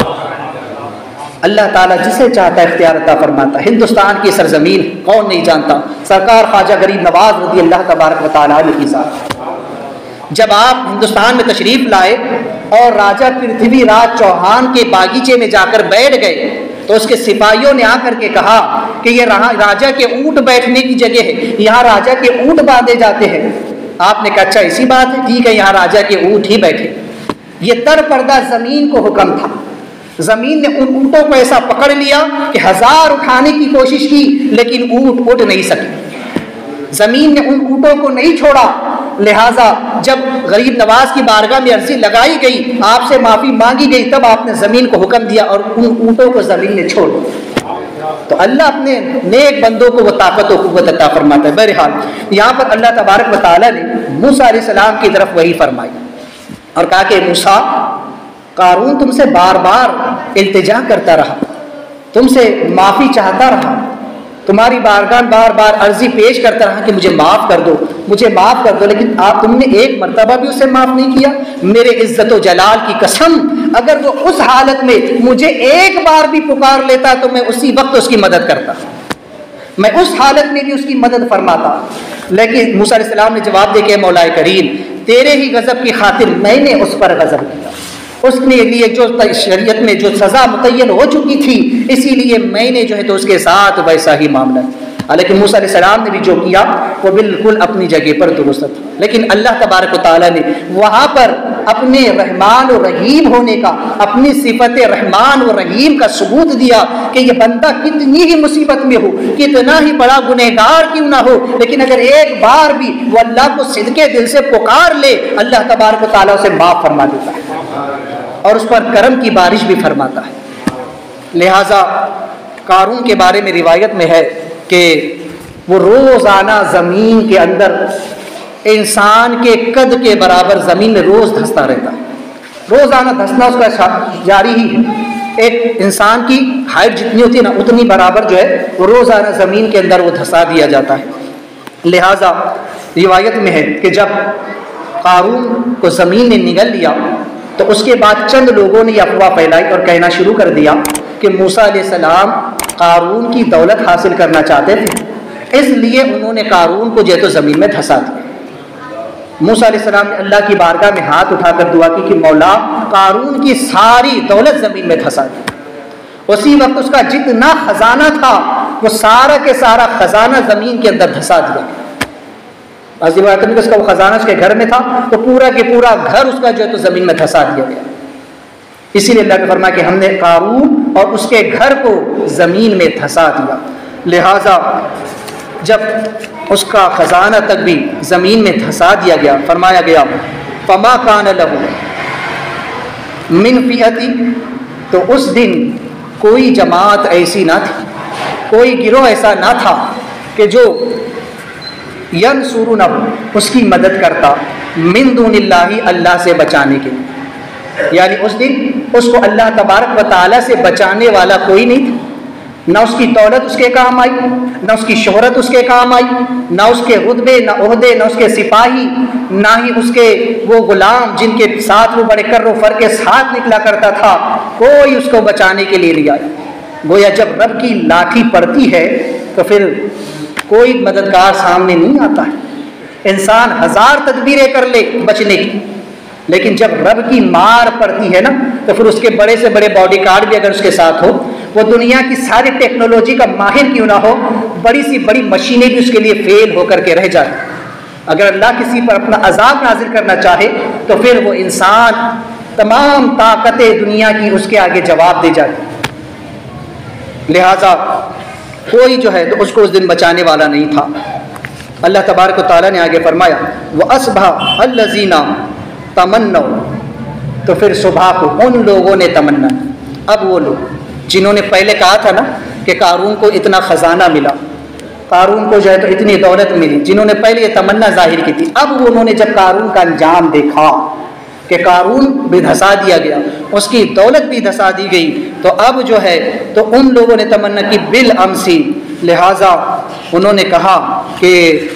A: اللہ تعالیٰ جسے چاہتا ہے اختیار عطا فرماتا ہے۔ ہندوستان کی سرزمین کون نہیں جانتا، سرکار خواجہ غریب نواز رضی اللہ تبارک و تعالیٰ عنہ کی ذات۔ جب آپ ہندوستان میں تشریف لائے اور راجہ پرتھوی راج چوہان کے باغیچے میں جا کر بیٹھ گئے تو اس کے سپاہیوں نے آ کر کے کہا کہ یہ راجہ کے اونٹ بیٹھنے کی جگہ ہے، یہاں راجہ کے اونٹ باندھے جاتے ہیں۔ آپ نے کہا اچھا اسی بات ہے، ٹھیک ہے، یہاں راجہ کے اونٹ ہی بیٹھے۔ یہ در پردہ زمین کو حکم تھا۔ زمین نے ان اونٹوں کو ایسا پکڑ لیا کہ ہزار اٹھانے کی کوشش کی لیکن اونٹ اٹھ نہیں سکے۔ زمین نے ان اونٹوں کو نہیں چھوڑا، لہٰذا جب غریب نواز کی بارگاہ میں عرضی لگائی گئی، آپ سے معافی مانگی گئی، تب آپ نے زمین کو حکم دیا اور ان اونٹوں کو زمین نے چھوڑ دیا۔ تو اللہ اپنے نیک بندوں کو وہ طاقت و قوت عطا فرماتا ہے۔ بہرحال یہاں پر اللہ تبارک و تعالیٰ نے موسیٰ علیہ السلام کی طرف وہی فرمائی اور کہا کہ موسیٰ، قارون تم سے بار بار التجا کرتا رہا، تم سے معافی چاہتا رہا، تمہاری بارگاہ بار بار عرضی پیش کرتا رہا کہ مجھے معاف کر دو، مجھے معاف کر دو، لیکن آپ تم نے ایک مرتبہ بھی اسے معاف نہیں کیا۔ میرے عزت و جلال کی قسم، اگر وہ اس حالت میں مجھے ایک بار بھی پکار لیتا تو میں اسی وقت اس کی مدد کرتا، میں اس حالت میں بھی اس کی مدد فرماتا۔ لیکن موسیٰ علیہ السلام نے جواب دے کہ مولا کریم، تیرے ہی غضب کی خاطر میں نے اس پر غضب کیا، اس کے لیے جو شریعت میں جو سزا متعین ہو چکی تھی، اسی لیے میں نے جو ہے تو اس کے ساتھ ویسا ہی معاملہ کیا۔ حالانکہ موسیٰ علیہ السلام نے بھی جو کیا وہ بالکل اپنی جگہ پر درست تھا، لیکن اللہ تبارک و تعالیٰ نے وہاں پر اپنے رحمان و رحیم ہونے کا، اپنی صفت رحمان و رحیم کا ثبوت دیا کہ یہ بندہ کتنی ہی مصیبت میں ہو، کتنا ہی بڑا گنہگار کیوں نہ ہو، لیکن اگر ایک بار بھی وہ اللہ کو صدقے دل سے پکار لے، اللہ تبارک و تعالیٰ اسے معاف فرما دیتا ہے اور اس پر کرم کی بارش بھی فرماتا ہے۔ لہٰذا قارون کے بارے میں روایت میں ہے کہ وہ روزانہ زمین کے اندر انسان کے قد کے برابر زمین میں روز دھستا رہتا ہے، روزانہ دھسنا اس کا جاری ہی ہے۔ ایک انسان کی ہائٹ جتنی ہوتی ہے نا اتنی برابر جو ہے وہ روزانہ زمین کے اندر وہ دھسا دیا جاتا ہے۔ لہٰذا روایت میں ہے کہ جب قارون کو زمین نے نگل لیا تو اس کے بعد چند لوگوں نے یہ افواہ پھیلائی اور کہنا شروع کر دیا کہ موسیٰ علیہ السلام قارون کی دولت حاصل کرنا چاہتے تھے، اس لیے انہوں نے قارون کو جو ہے تو زمین میں دھسا دیا۔ موسیٰ علیہ السلام نے اللہ کی بارگاہ میں ہاتھ اٹھا کر دعا کی کہ مولا قارون کی ساری دولت زمین میں دھسا دی۔ اسی وقت اس کا جتنا خزانہ تھا وہ سارا کے سارا خزانہ زمین کے اندر دھسا دیا۔ عظیم بات ہے کہ اس کا وہ خزانہ اس کے گھر میں تھا تو پورا کے پورا گھر اس کا جو ہے تو زمین میں دھسا دیا گیا۔ اسی لیے اللہ نے فرمایا کہ ہم نے قارون اور اس کے گھر کو زمین میں دھسا دیا۔ لہٰذا جب اس کا خزانہ تک بھی زمین میں دھسا دیا گیا، فرمایا گیا فما کان لہ من فئۃ، تو اس دن کوئی جماعت ایسی نہ تھی، کوئی گروہ ایسا نہ تھا کہ جو ینصرونہ اس کی مدد کرتا، من دون اللہ اللہ سے بچانے کے لیے، یعنی اس دن اس کو اللہ تبارک و تعالیٰ سے بچانے والا کوئی نہیں تھا۔ نہ اس کی دولت اس کے کام آئی، نہ اس کی شہرت اس کے کام آئی، نہ اس کے رتبے، نہ عہدے، نہ اس کے سپاہی، نہ ہی اس کے وہ غلام جن کے ساتھ وہ بڑے کر و فر کے ساتھ نکلا کرتا تھا، کوئی اس کو بچانے کے لیے نہیں آیا۔ گویا جب رب کی لاٹھی پڑتی ہے تو پھر کوئی مددگار سامنے نہیں آتا ہے، انسان ہزار تدبیریں کر لے بچنے کی، لیکن جب رب کی مار پڑتی ہے نا تو پھر اس کے بڑے سے بڑے باڈی گارڈ بھی اگر اس کے ساتھ ہو، وہ دنیا کی ساری ٹیکنالوجی کا ماہر کیوں نہ ہو، بڑی سی بڑی مشینیں بھی اس کے لیے فیل ہو کر کے رہ جاتی۔ اگر اللہ کسی پر اپنا عذاب نازل کرنا چاہے تو پھر وہ انسان تمام طاقتیں دنیا کی اس کے آگے جواب دے جاتی۔ لہذا کوئی جو ہے تو اس کو اس دن بچانے والا نہیں تھا۔ اللہ تبارک و تعالیٰ نے آگے فرمایا وَأَصْبَحَ الَّذِينَ تَمَنَّوْا، تو پھر صبح کو ان لوگوں نے تمنا، اب وہ لوگ جنہوں نے پہلے کہا تھا نا کہ قارون کو اتنا خزانہ ملا، قارون کو جو ہے تو اتنی دولت ملی، جنہوں نے پہلے یہ تمنا ظاہر کی تھی، اب وہ انہوں نے جب قارون کا انجام دیکھا کہ قارون بھی دھسا دیا گیا، اس کی دولت بھی دھسا دی گئی، تو اب جو ہے تو ان لوگوں نے تمنا کی بالامسی، لہٰذا انہوں نے کہا کہ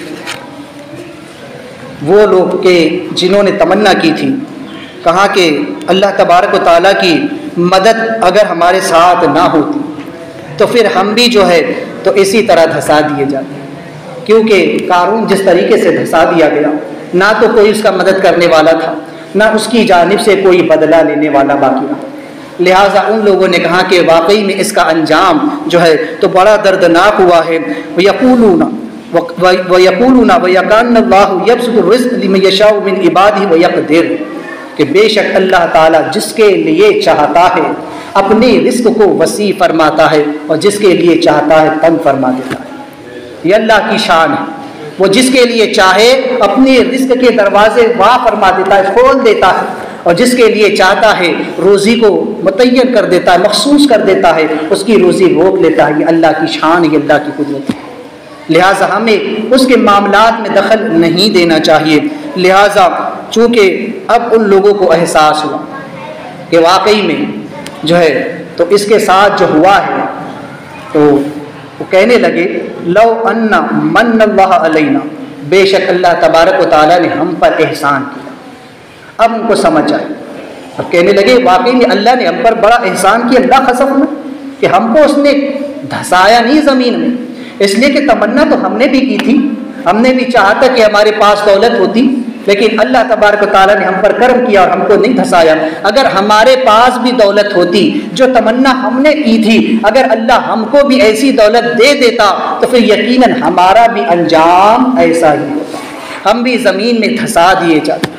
A: وہ لوگ کہ جنہوں نے تمنا کی تھی، کہا کہ اللہ تبارک و تعالیٰ کی مدد اگر ہمارے ساتھ نہ ہوتی تو پھر ہم بھی جو ہے تو اسی طرح دھسا دیے جاتے، کیونکہ قارون جس طریقے سے دھسا دیا گیا نہ تو کوئی اس کا مدد کرنے والا تھا، نہ اس کی جانب سے کوئی بدلہ لینے والا باقی رہا۔ لہٰذا ان لوگوں نے کہا کہ واقعی میں اس کا انجام جو ہے تو بڑا دردناک ہوا ہے۔ وَيَقُولُونَ وَيَقُولُونَ وَيَكَانَ اللَّهُ يَبْسُطُ الرِّزْقَ لِمَن يَشَاءُ مِنْ عِبَادِهِ وَيَقْدِرُ، کہ بے شک اللہ تعالیٰ جس کے لیے چاہتا ہے اپنے رزق کو وسیع فرماتا ہے اور جس کے لیے چاہتا ہے تنگ فرما دیتا ہے۔ یہ اللہ کی شان ہے، وہ جس کے لیے چاہے اپنے رزق کے دروازے وا فرما دیتا ہے، کھول دیتا ہے، اور جس کے لیے چاہتا ہے روزی کو متعین کر دیتا ہے، مخصوص کر دیتا ہے، اس کی روزی روک لیتا ہے۔ یہ اللہ کی شان، یہ اللہ کی قدرت ہے، لہٰذا ہمیں اس کے معاملات میں دخل نہیں دینا چاہیے۔ لہٰذا چونکہ اب ان لوگوں کو احساس ہوا کہ واقعی میں جو ہے تو اس کے ساتھ جو ہوا ہے، تو وہ کہنے لگے لو ان من اللہ علینا، بے شک اللہ تبارک و تعالیٰ نے ہم پر احسان کیا۔ اب ان کو سمجھ آئی، اب کہنے لگے واقعی میں اللہ نے ہم پر بڑا احسان کیا، اللہ قسم میں کہ ہم کو اس نے دھسایا نہیں زمین میں، اس لیے کہ تمنا تو ہم نے بھی کی تھی، ہم نے بھی چاہا تھا کہ ہمارے پاس دولت ہوتی، لیکن اللہ تبارک و تعالیٰ نے ہم پر کرم کیا اور ہم کو نہیں دھسایا۔ اگر ہمارے پاس بھی دولت ہوتی جو تمنا ہم نے کی تھی، اگر اللہ ہم کو بھی ایسی دولت دے دیتا تو پھر یقیناً ہمارا بھی انجام ایسا ہی ہوتا، ہم بھی زمین میں دھسا دیے جاتے۔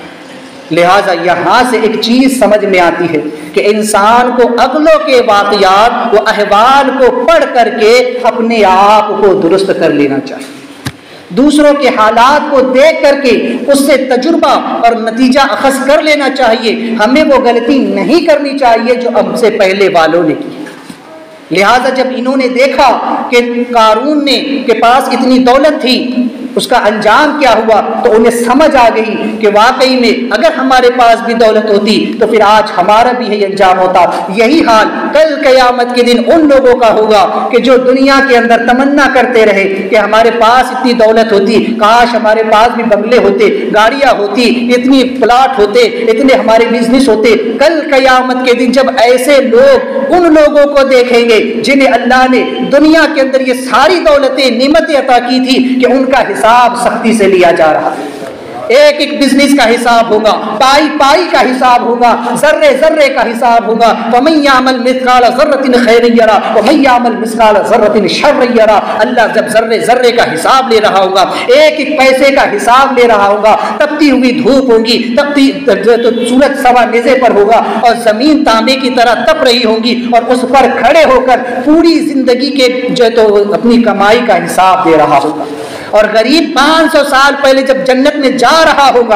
A: لہٰذا یہاں سے ایک چیز سمجھ میں آتی ہے کہ انسان کو اگلوں کے واقعات و احوال کو پڑھ کر کے اپنے آپ کو درست کر لینا چاہیے، دوسروں کے حالات کو دیکھ کر کے اس سے تجربہ اور نتیجہ اخذ کر لینا چاہیے، ہمیں وہ غلطی نہیں کرنی چاہیے جو ہم سے پہلے والوں نے کی۔ لہٰذا جب انہوں نے دیکھا کہ قارون نے کے پاس اتنی دولت تھی، اس کا انجام کیا ہوا، تو انہیں سمجھ آ گئی کہ واقعی میں اگر ہمارے پاس بھی دولت ہوتی تو پھر آج ہمارا بھی یہی انجام ہوتا۔ یہی حال کل قیامت کے دن ان لوگوں کا ہوگا کہ جو دنیا کے اندر تمنا کرتے رہے کہ ہمارے پاس اتنی دولت ہوتی، کاش ہمارے پاس بھی بنگلے ہوتے، گاڑیاں ہوتی، اتنی پلاٹ ہوتے، اتنے ہمارے بزنس ہوتے۔ کل قیامت کے دن جب ایسے لوگ ان لوگوں کو دیکھیں گے جنہیں اللہ نے دنیا کے اندر یہ ساری دولتیں نعمتیں عطا کی تھی کہ ان کا حساب سختی سے لیا جا رہا ہے، ایک ایک بزنس کا حساب ہوگا، پائی پائی کا حساب ہوگا، ذرے ذرے کا حساب ہوگا۔ وَمَن يَعْمَلْ مِثْقَالَ ذَرَّةٍ خَيْرًا يَرَهُ وَمَن يَعْمَلْ مِثْقَالَ ذَرَّةٍ شَرًّا يَرَهُ۔ اللہ جب ذرے ذرے کا حساب لے رہا ہوگا، ایک ایک پیسے کا حساب لے رہا ہوگا، تپتی ہوئی دھوپ ہوگی، تپتی تو سورج سوا نیزے پر ہوگا اور زمین تانبے کی طرح تپ رہی ہوگی، اور اس پر کھڑے ہو کر پوری زندگی کے جو ہے تو اپنی کمائی کا حساب دے رہا ہوگا۔ اور غریب پانچ سو سال پہلے جب جنت میں جا رہا ہوگا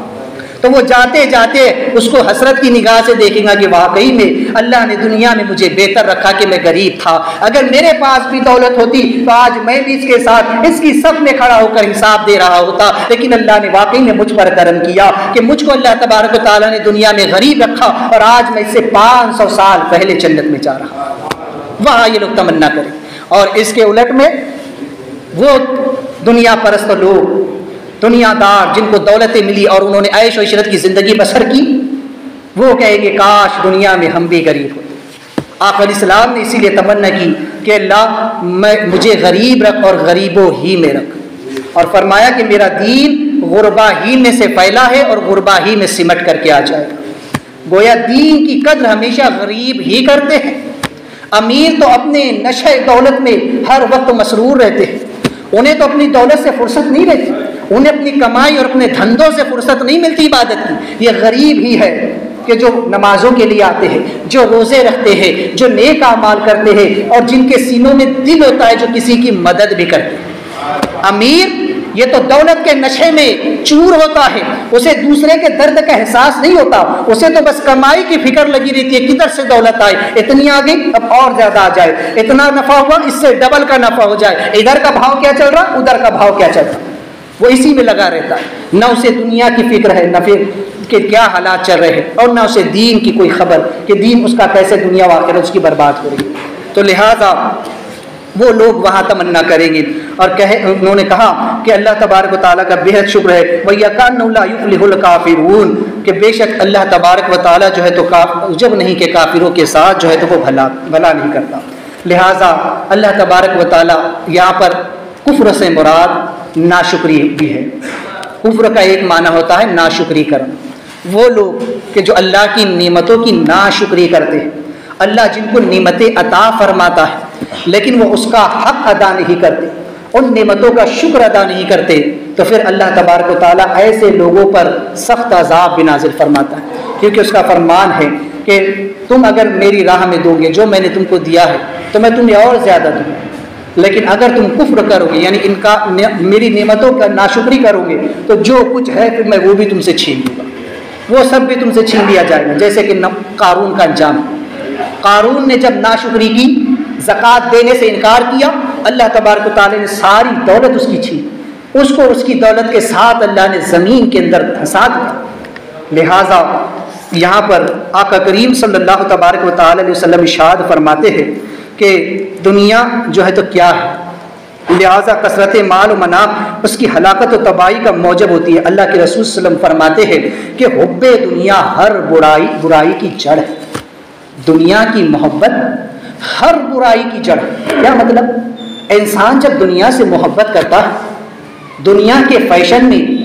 A: تو وہ جاتے جاتے اس کو حسرت کی نگاہ سے دیکھیں گا کہ واقعی میں اللہ نے دنیا میں مجھے بہتر رکھا کہ میں غریب تھا، اگر میرے پاس بھی دولت ہوتی تو آج میں بھی اس کے ساتھ اس کی صف میں کھڑا ہو کر حساب دے رہا ہوتا۔ لیکن اللہ نے واقعی میں مجھ پر کرم کیا کہ مجھ کو اللہ تبارک و تعالیٰ نے دنیا میں غریب رکھا، اور آج میں اس سے پانچ سو سال پہلے جنت میں جا رہا ہوں۔ وہاں یہ لوگ تمنا کریں، اور اس کے الٹ میں وہ دنیا پرست لوگ، دنیا دار جن کو دولتیں ملی اور انہوں نے عیش و عشرت کی زندگی بسر کی، وہ کہیں گے کاش دنیا میں ہم بھی غریب ہوتے۔ آقا علیہ السلام نے اسی لیے تمنا کی کہ اللہ میں مجھے غریب رکھ اور غریبوں ہی میں رکھ، اور فرمایا کہ میرا دین غربا ہی میں سے پھیلا ہے اور غربا ہی میں سمٹ کر کے آ جائے گا۔ گویا دین کی قدر ہمیشہ غریب ہی کرتے ہیں۔ امیر تو اپنے نشے دولت میں ہر وقت مسرور رہتے ہیں، انہیں تو اپنی دولت سے فرصت نہیں رہتی، انہیں اپنی کمائی اور اپنے دھندوں سے فرصت نہیں ملتی عبادت کی۔ یہ غریب ہی ہے کہ جو نمازوں کے لیے آتے ہیں، جو روزے رکھتے ہیں، جو نیک اعمال کرتے ہیں، اور جن کے سینوں میں دل ہوتا ہے جو کسی کی مدد بھی کرتے ہیں۔ امیر یہ تو دولت کے نشے میں چور ہوتا ہے، اسے دوسرے کے درد کا احساس نہیں ہوتا، اسے تو بس کمائی کی فکر لگی رہتی ہے، کدھر سے دولت آئے، اتنی آ گئی اب اور زیادہ آ جائے، اتنا نفع ہوا اس سے ڈبل کا نفع ہو جائے، ادھر کا بھاؤ کیا چل رہا ادھر کا بھاؤ کیا چل رہا، وہ اسی میں لگا رہتا ہے، نہ اسے دنیا کی فکر ہے، نہ پھر کہ کیا حالات چل رہے ہیں، اور نہ اسے دین کی کوئی خبر کہ دین اس کا کیسے دنیا واقع اس کی برباد ہو رہی ہے۔ تو لہٰذا وہ لوگ وہاں تمنا کریں گے، اور کہے انہوں نے کہا کہ اللہ تبارک و تعالیٰ کا بہت شکر ہے، وَيَكَانُّ لَا يُفْلِحُ الْكَافِرُونَ، کہ بے شک اللہ تبارک و تعالیٰ جو ہے تو جب نہیں کہ کافروں کے ساتھ جو ہے تو وہ بھلا بھلا نہیں کرتا۔ لہٰذا اللہ تبارک و تعالیٰ یہاں پر کفر سے مراد ناشکری بھی ہے۔ کفر کا ایک معنی ہوتا ہے ناشکری کرنا، وہ لوگ کہ جو اللہ کی نعمتوں کی ناشکری کرتے ہیں، اللہ جن کو نعمتیں عطا فرماتا ہے لیکن وہ اس کا حق ادا نہیں کرتے، ان نعمتوں کا شکر ادا نہیں کرتے، تو پھر اللہ تبارک و تعالیٰ ایسے لوگوں پر سخت عذاب بھی نازل فرماتا ہے، کیونکہ اس کا فرمان ہے کہ تم اگر میری راہ میں دو گے جو میں نے تم کو دیا ہے تو میں تمہیں اور زیادہ دوں گا، لیکن اگر تم کفر کرو گے یعنی ان کا میری نعمتوں کا ناشکری کرو گے تو جو کچھ ہے پھر میں وہ بھی تم سے چھین لوں گا، وہ سب بھی تم سے چھین لیا جائے گا، جیسے کہ قارون کا انجام۔ قارون نے جب ناشکری کی، زکوٰۃ دینے سے انکار کیا، اللہ تبارک و تعالیٰ نے ساری دولت اس کی چھین، اس کو اس کی دولت کے ساتھ اللہ نے زمین کے اندر دھسا دیا۔ لہٰذا یہاں پر آقا کریم صلی اللہ تبارک و تعالیٰ علیہ وسلم ارشاد فرماتے ہیں کہ دنیا جو ہے تو کیا ہے، لہٰذا کثرت مال و مناب اس کی ہلاکت و تباہی کا موجب ہوتی ہے۔ اللہ کے رسول صلی اللہ علیہ وسلم فرماتے ہیں کہ حب دنیا ہر برائی برائی کی جڑ ہے، دنیا کی محبت ہر برائی کی جڑ ہے۔ کیا مطلب؟ انسان جب دنیا سے محبت کرتا ہے، دنیا کے فیشن میں،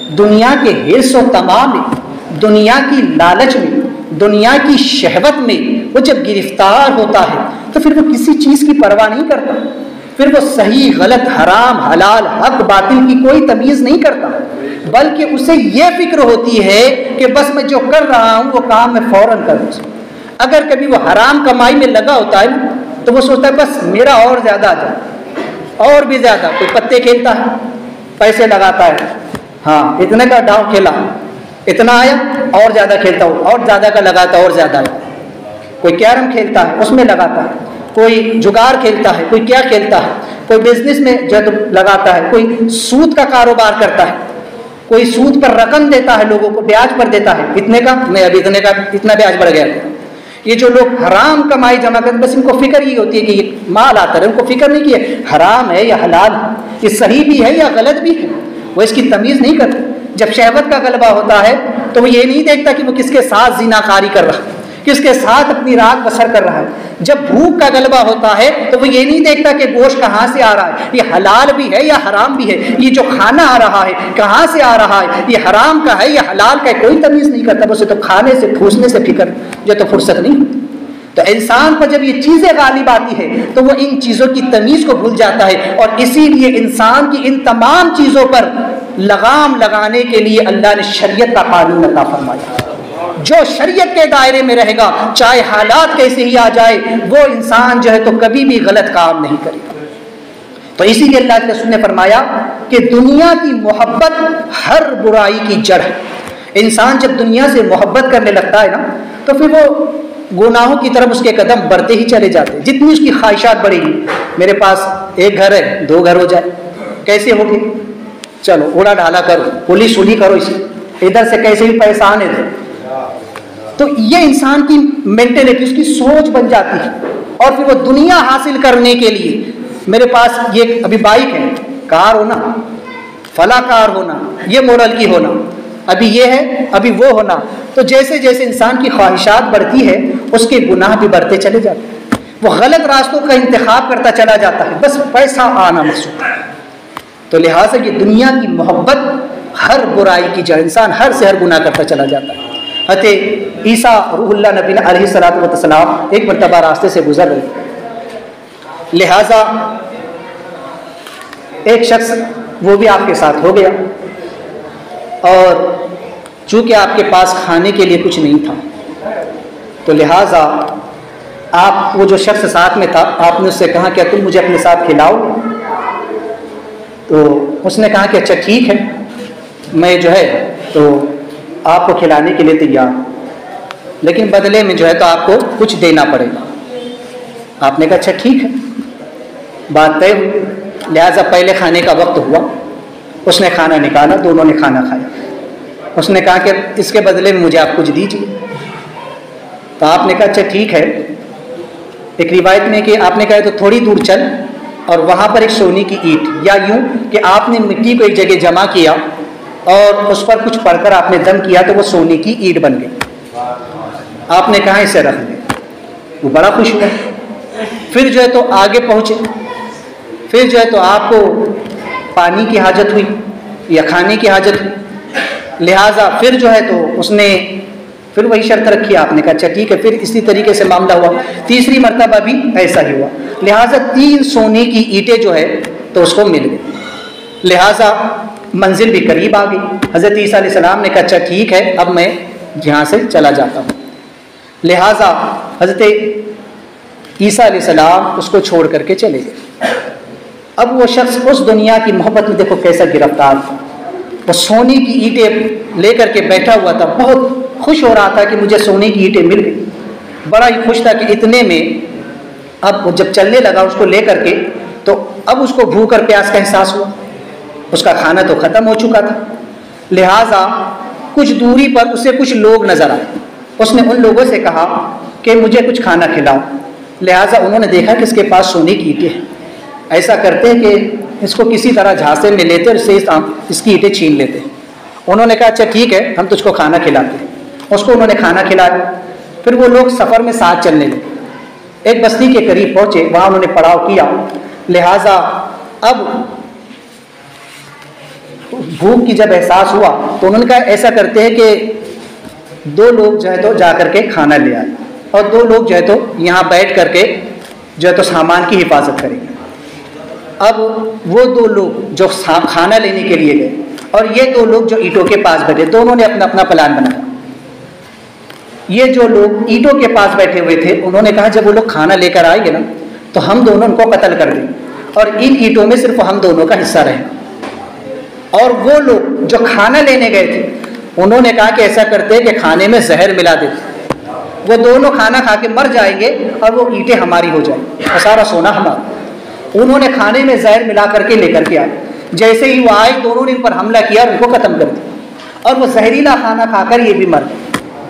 A: دنیا کے حرص و طمع میں، دنیا کی لالچ میں، دنیا کی شہوت میں وہ جب گرفتار ہوتا ہے تو پھر وہ کسی چیز کی پرواہ نہیں کرتا، پھر وہ صحیح غلط، حرام حلال، حق باطل کی کوئی تمیز نہیں کرتا، بلکہ اسے یہ فکر ہوتی ہے کہ بس میں جو کر رہا ہوں وہ کام میں فوراً کروں۔ اگر کبھی وہ حرام کمائی میں لگا ہوتا ہے تو وہ سوچتا ہے بس میرا اور زیادہ آ جائے، اور بھی زیادہ۔ کوئی پتے کھیلتا ہے، پیسے لگاتا ہے، ہاں اتنے کا ڈاؤ کھیلا، اتنا آیا اور زیادہ کھیلتا ہوں، اور زیادہ کا لگاتا اور زیادہ آیا۔ کوئی کیرم کھیلتا ہے، اس میں لگاتا ہے، کوئی جگار کھیلتا ہے، کوئی کیا کھیلتا ہے، کوئی بزنس میں جو لگاتا ہے، کوئی سود کا کاروبار کرتا ہے، کوئی سود پر رقم دیتا ہے لوگوں کو، بیاج پر دیتا ہے، اتنے کا میں ابھی اتنے کا اتنا بیاج بڑھ گیا۔ یہ جو لوگ حرام کمائی جمع کرتے بس ان کو فکر یہ ہوتی ہے کہ یہ مال آتا ہے، ان کو فکر نہیں کہ یہ حرام ہے یا حلال ہے، یہ صحیح بھی ہے یا غلط بھی ہے، وہ اس کی تمیز نہیں کرتے۔ جب شہوت کا غلبہ ہوتا ہے تو وہ یہ نہیں دیکھتا کہ وہ کس کے ساتھ زنا کاری کر رہا ہے، کس کے ساتھ اپنی رات بسر کر رہا ہے۔ جب بھوک کا غلبہ ہوتا ہے تو وہ یہ نہیں دیکھتا کہ گوشت کہاں سے آ رہا ہے، یہ حلال بھی ہے یا حرام بھی ہے، یہ جو کھانا آ رہا ہے کہاں سے آ رہا ہے، یہ حرام کا ہے یا حلال کا ہے، کوئی تمیز نہیں کرتا۔ اسے تو کھانے سے ٹھوسنے سے فکر جو تو فرصت نہیں ہوتی۔ تو انسان پر جب یہ چیزیں غالب آتی ہے تو وہ ان چیزوں کی تمیز کو بھول جاتا ہے، اور اسی لیے انسان کی ان تمام چیزوں پر لگام لگانے کے لیے اللہ نے شریعت کا قانون عطا فرمایا۔ جو شریعت کے دائرے میں رہے گا چاہے حالات کیسے ہی آ جائے، وہ انسان جو ہے تو کبھی بھی غلط کام نہیں کرے گا۔ تو اسی لیے اللہ کے رسول نے فرمایا کہ دنیا کی محبت ہر برائی کی جڑ ہے۔ انسان جب دنیا سے محبت کرنے لگتا ہے نا تو پھر وہ گناہوں کی طرف اس کے قدم بڑھتے ہی چلے جاتے ہیں۔ جتنی اس کی خواہشات بڑھے گی، میرے پاس ایک گھر ہے، دو گھر ہو جائے، کیسے ہوگی؟ چلو اڑا ڈھالا کرو، پولیس سولی کرو، اسے ادھر سے کیسے بھی پیسہ آنے دو۔ تو یہ انسان کی مینٹلٹی، اس کی سوچ بن جاتی ہے، اور پھر وہ دنیا حاصل کرنے کے لیے میرے پاس یہ ابھی بائک ہے، کار ہونا، فلاں کار ہونا، یہ ماڈل کی ہونا، ابھی یہ ہے، ابھی وہ ہونا۔ تو جیسے جیسے انسان کی خواہشات بڑھتی ہے اس کے گناہ بھی بڑھتے چلے جاتے ہیں، وہ غلط راستوں کا انتخاب کرتا چلا جاتا ہے، بس پیسہ آنا مقصود ہے۔ تو لہٰذا یہ دنیا کی محبت ہر برائی کی جڑ، انسان ہر سے ہر گناہ کرتا چلا جاتا ہے۔ حضرت عیسیٰ روح اللہ نبی علیہ الصلوۃ والسلام ایک مرتبہ راستے سے گزر رہے، لہٰذا ایک شخص وہ بھی آپ کے ساتھ ہو گیا، اور چونکہ آپ کے پاس کھانے کے لیے کچھ نہیں تھا تو لہٰذا آپ، وہ جو شخص ساتھ میں تھا، آپ نے اس سے کہا کہ تم مجھے اپنے ساتھ کھلاؤ؟ تو اس نے کہا کہ اچھا ٹھیک ہے، میں جو ہے تو آپ کو کھلانے کے لیے تیار ہوں، لیکن بدلے میں جو ہے تو آپ کو کچھ دینا پڑے گا۔ آپ نے کہا اچھا ٹھیک ہے، بات طے ہوئی۔ لہٰذا پہلے کھانے کا وقت ہوا، اس نے کھانا نکالا، دونوں نے کھانا کھایا۔ اس نے کہا کہ اس کے بدلے میں مجھے آپ کچھ دیجیے۔ تو آپ نے کہا اچھا ٹھیک ہے۔ ایک روایت میں کہ آپ نے کہا تو تھوڑی دور چل، اور وہاں پر ایک سونے کی اینٹ، یا یوں کہ آپ نے مٹی کو ایک جگہ جمع کیا اور اس پر کچھ پڑھ کر آپ نے دم کیا تو وہ سونے کی اینٹ بن گئی۔ آپ نے کہا اسے رکھ دیں۔ وہ بڑا خوش ہوا۔ پھر جو ہے تو آگے پہنچے، پھر جو ہے تو آپ کو پانی کی حاجت ہوئی یا کھانے کی حاجت ہوئی، لہٰذا پھر جو ہے تو اس نے پھر وہی شرط رکھی۔ آپ نے کہا اچھا ٹھیک ہے، پھر اسی طریقے سے معاملہ ہوا۔ تیسری مرتبہ بھی ایسا ہی ہوا، لہٰذا تین سونے کی اینٹیں جو ہے تو اس کو مل گئی، لہٰذا منزل بھی قریب آ گئی۔ حضرت عیسیٰ علیہ السلام نے کہا اچھا ٹھیک ہے، اب میں یہاں سے چلا جاتا ہوں۔ لہٰذا حضرت عیسیٰ علیہ السلام اس کو چھوڑ کر کے چلے گئے۔ اب وہ شخص اس دنیا کی محبت میں دیکھو کیسا گرفتار تھا، وہ سونے کی اینٹیں لے کر کے بیٹھا ہوا تھا، بہت خوش ہو رہا تھا کہ مجھے سونے کی اینٹیں مل گئی، بڑا ہی خوش تھا کہ اتنے میں اب جب چلنے لگا اس کو لے کر کے تو اب اس کو بھوک اور پیاس کا احساس ہوا، اس کا کھانا تو ختم ہو چکا تھا، لہٰذا کچھ دوری پر اسے کچھ لوگ نظر آئے۔ اس نے ان لوگوں سے کہا کہ مجھے کچھ کھانا کھلاؤ، لہٰذا انہوں نے دیکھا کہ اس کے پاس سونے کی اینٹیں ہیں، ایسا کرتے کہ اس کو کسی طرح جھانسے میں لیتے اور اسے اس کی اینٹیں چھین لیتے۔ انہوں نے کہا اچھا ٹھیک ہے، ہم تجھ کو کھانا کھلاتے ہیں۔ اس کو انہوں نے کھانا کھلایا۔ پھر وہ لوگ سفر میں ساتھ چلنے لگے، ایک بستی کے قریب پہنچے، وہاں انہوں نے پڑاؤ کیا، لہٰذا اب بھوک کی جب احساس ہوا تو انہوں نے کہا ایسا کرتے ہیں کہ دو لوگ جو ہے تو جا کر کے کھانا لے آئے اور دو لوگ جو ہے تو یہاں بیٹھ کر کے جو ہے تو سامان کی حفاظت کریں گے۔ اب وہ دو لوگ جو کھانا لینے کے لیے گئے اور یہ دو لوگ جو اینٹوں کے پاس بیٹھے، دونوں نے اپنا اپنا پلان بنایا۔ یہ جو لوگ اینٹوں کے پاس بیٹھے ہوئے تھے انہوں نے کہا جب وہ لوگ کھانا لے کر آئیں گے نا تو ہم دونوں ان کو قتل کر دیں اور ان اینٹوں میں صرف ہم دونوں کا حصہ رہے۔ اور وہ لوگ جو کھانا لینے گئے تھے انہوں نے کہا کہ ایسا کرتے کہ کھانے میں زہر ملا دیتے، وہ دونوں کھانا کھا کے مر جائیں گے اور وہ اینٹیں ہماری ہو جائیں گی اور سارا سونا ہمارا۔ انہوں نے کھانے میں زہر ملا کر کے لے کر کے آئے، جیسے ہی وہ آئے دونوں نے ان پر حملہ کیا اور ان کو ختم کر دیا اور وہ زہریلا کھانا کھا کر یہ بھی مر گئے۔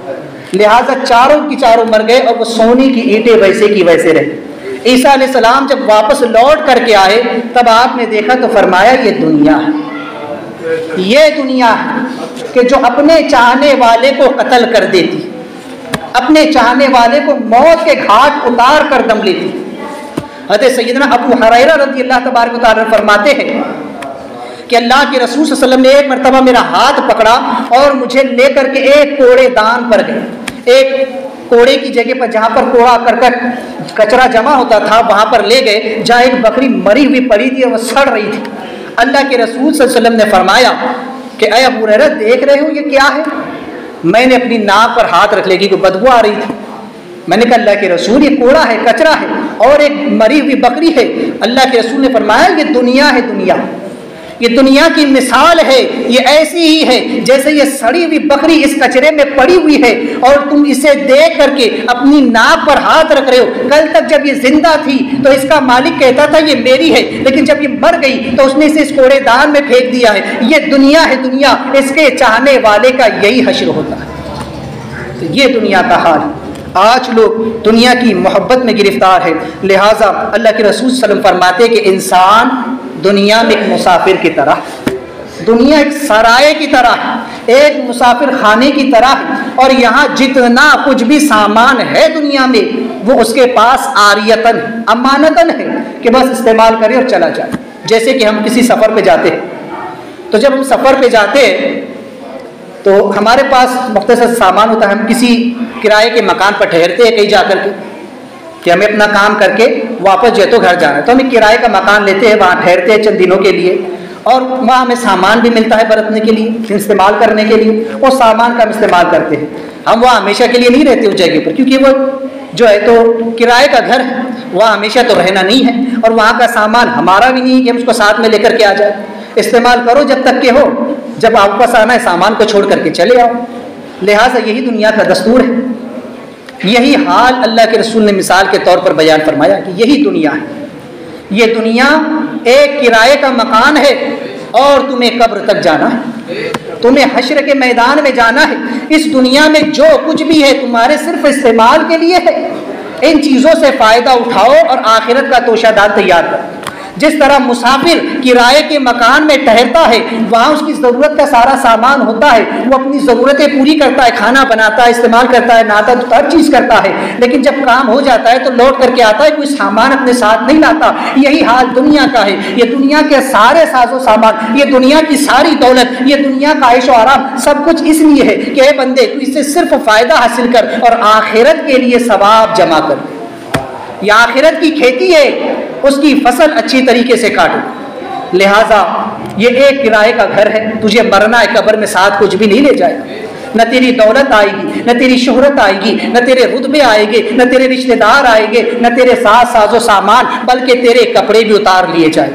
A: لہٰذا چاروں کی چاروں مر گئے اور وہ سونے کی اینٹیں ویسے کی ویسے رہے۔ عیسیٰ علیہ السلام جب واپس لوٹ کر کے آئے تب آپ نے دیکھا تو فرمایا یہ دنیا ہے، یہ دنیا ہے کہ جو اپنے چاہنے والے کو قتل کر دیتی، اپنے چاہنے والے کو موت کے گھاٹ اتار کر دم لیتی۔ حضرت سیدنا ابو ہریرہ رضی اللہ تبارک و تعالیٰ فرماتے ہیں کہ اللہ کے رسول صلی اللہ علیہ وسلم نے ایک مرتبہ میرا ہاتھ پکڑا اور مجھے لے کر کے ایک کوڑے دان پر گئے، ایک کوڑے کی جگہ پر جہاں پر کوڑا کرکٹ کچرا جمع ہوتا تھا وہاں پر لے گئے جہاں ایک بکری مری ہوئی پڑی تھی اور وہ سڑ رہی تھی۔ اللہ کے رسول صلی اللہ علیہ وسلم نے فرمایا کہ اے ابو ہریرہ دیکھ رہے ہو یہ کیا ہے؟ میں نے اپنی ناک پر ہاتھ رکھ لے گی کوئی بدبو آ رہی تھی، میں نے کہا اللہ کے رسول یہ کوڑا ہے، کچرا ہے اور ایک مری ہوئی بکری ہے۔ اللہ کے رسول نے فرمایا یہ دنیا ہے، دنیا یہ دنیا کی مثال ہے، یہ ایسی ہی ہے جیسے یہ سڑی ہوئی بکری اس کچرے میں پڑی ہوئی ہے اور تم اسے دیکھ کر کے اپنی ناک پر ہاتھ رکھ رہے ہو۔ کل تک جب یہ زندہ تھی تو اس کا مالک کہتا تھا یہ میری ہے، لیکن جب یہ مر گئی تو اس نے اسے اس کوڑے دان میں پھینک دیا ہے۔ یہ دنیا ہے، دنیا اس کے چاہنے والے کا یہی حشر ہوتا ہے۔ تو یہ دنیا کا حال ہے۔ آج لوگ دنیا کی محبت میں گرفتار ہے، لہٰذا اللہ کے رسول صلی اللہ علیہ وسلم فرماتے کہ انسان دنیا میں ایک مسافر کی طرح، دنیا ایک سرائے کی طرح ہے، ایک مسافر خانے کی طرح ہے، اور یہاں جتنا کچھ بھی سامان ہے دنیا میں وہ اس کے پاس عاریتن امانتن ہے کہ بس استعمال کرے اور چلا جائے۔ جیسے کہ ہم کسی سفر پہ جاتے ہیں تو جب ہم سفر پہ جاتے ہیں تو ہمارے پاس مختصر سامان ہوتا ہے، ہم کسی کرائے کے مکان پر ٹھہرتے ہیں کہیں جا کر کے کہ ہمیں اپنا کام کر کے واپس جو ہے تو گھر جانا ہے، تو ہم ایک کرائے کا مکان لیتے ہیں، وہاں ٹھہرتے ہیں چند دنوں کے لیے اور وہاں ہمیں سامان بھی ملتا ہے برتنے کے لیے، استعمال کرنے کے لیے، اور سامان کا ہم استعمال کرتے ہیں۔ ہم وہاں ہمیشہ کے لیے نہیں رہتے اس جگہ پر، کیونکہ وہ جو ہے تو کرائے کا گھر ہے، وہاں ہمیشہ تو رہنا نہیں ہے اور وہاں کا سامان ہمارا بھی نہیں کہ ہم اس کو ساتھ میں لے کر کے آ جائے۔ استعمال کرو جب تک کہ ہو، جب آپ پاس آنا ہے سامان کو چھوڑ کر کے چلے آؤ۔ لہٰذا یہی دنیا کا دستور ہے۔ یہی حال اللہ کے رسول نے مثال کے طور پر بیان فرمایا کہ یہی دنیا ہے، یہ دنیا ایک کرائے کا مکان ہے اور تمہیں قبر تک جانا ہے، تمہیں حشر کے میدان میں جانا ہے۔ اس دنیا میں جو کچھ بھی ہے تمہارے صرف استعمال کے لیے ہے، ان چیزوں سے فائدہ اٹھاؤ اور آخرت کا توشہ دار تیار کرو۔ جس طرح مسافر کرائے کے مکان میں ٹھہرتا ہے، وہاں اس کی ضرورت کا سارا سامان ہوتا ہے، وہ اپنی ضرورتیں پوری کرتا ہے، کھانا بناتا ہے، استعمال کرتا ہے، نہاتا ہے، ہر چیز کرتا ہے، لیکن جب کام ہو جاتا ہے تو لوٹ کر کے آتا ہے، کوئی سامان اپنے ساتھ نہیں لاتا۔ یہی حال دنیا کا ہے، یہ دنیا کے سارے ساز و سامان، یہ دنیا کی ساری دولت، یہ دنیا کا عیش و آرام سب کچھ اس لیے ہے کہ اے بندے تو اس سے صرف فائدہ حاصل کر اور آخرت کے لیے ثواب جمع کر۔ یہ آخرت کی کھیتی ہے، اس کی فصل اچھی طریقے سے کاٹو۔ لہٰذا یہ ایک کرائے کا گھر ہے، تجھے مرنا ہے، قبر میں ساتھ کچھ بھی نہیں لے جائے گا، نہ تیری دولت آئے گی، نہ تیری شہرت آئے گی، نہ تیرے رتبے آئے گے، نہ تیرے رشتہ دار آئے گے، نہ تیرے ساز ساز و سامان، بلکہ تیرے کپڑے بھی اتار لیے جائیں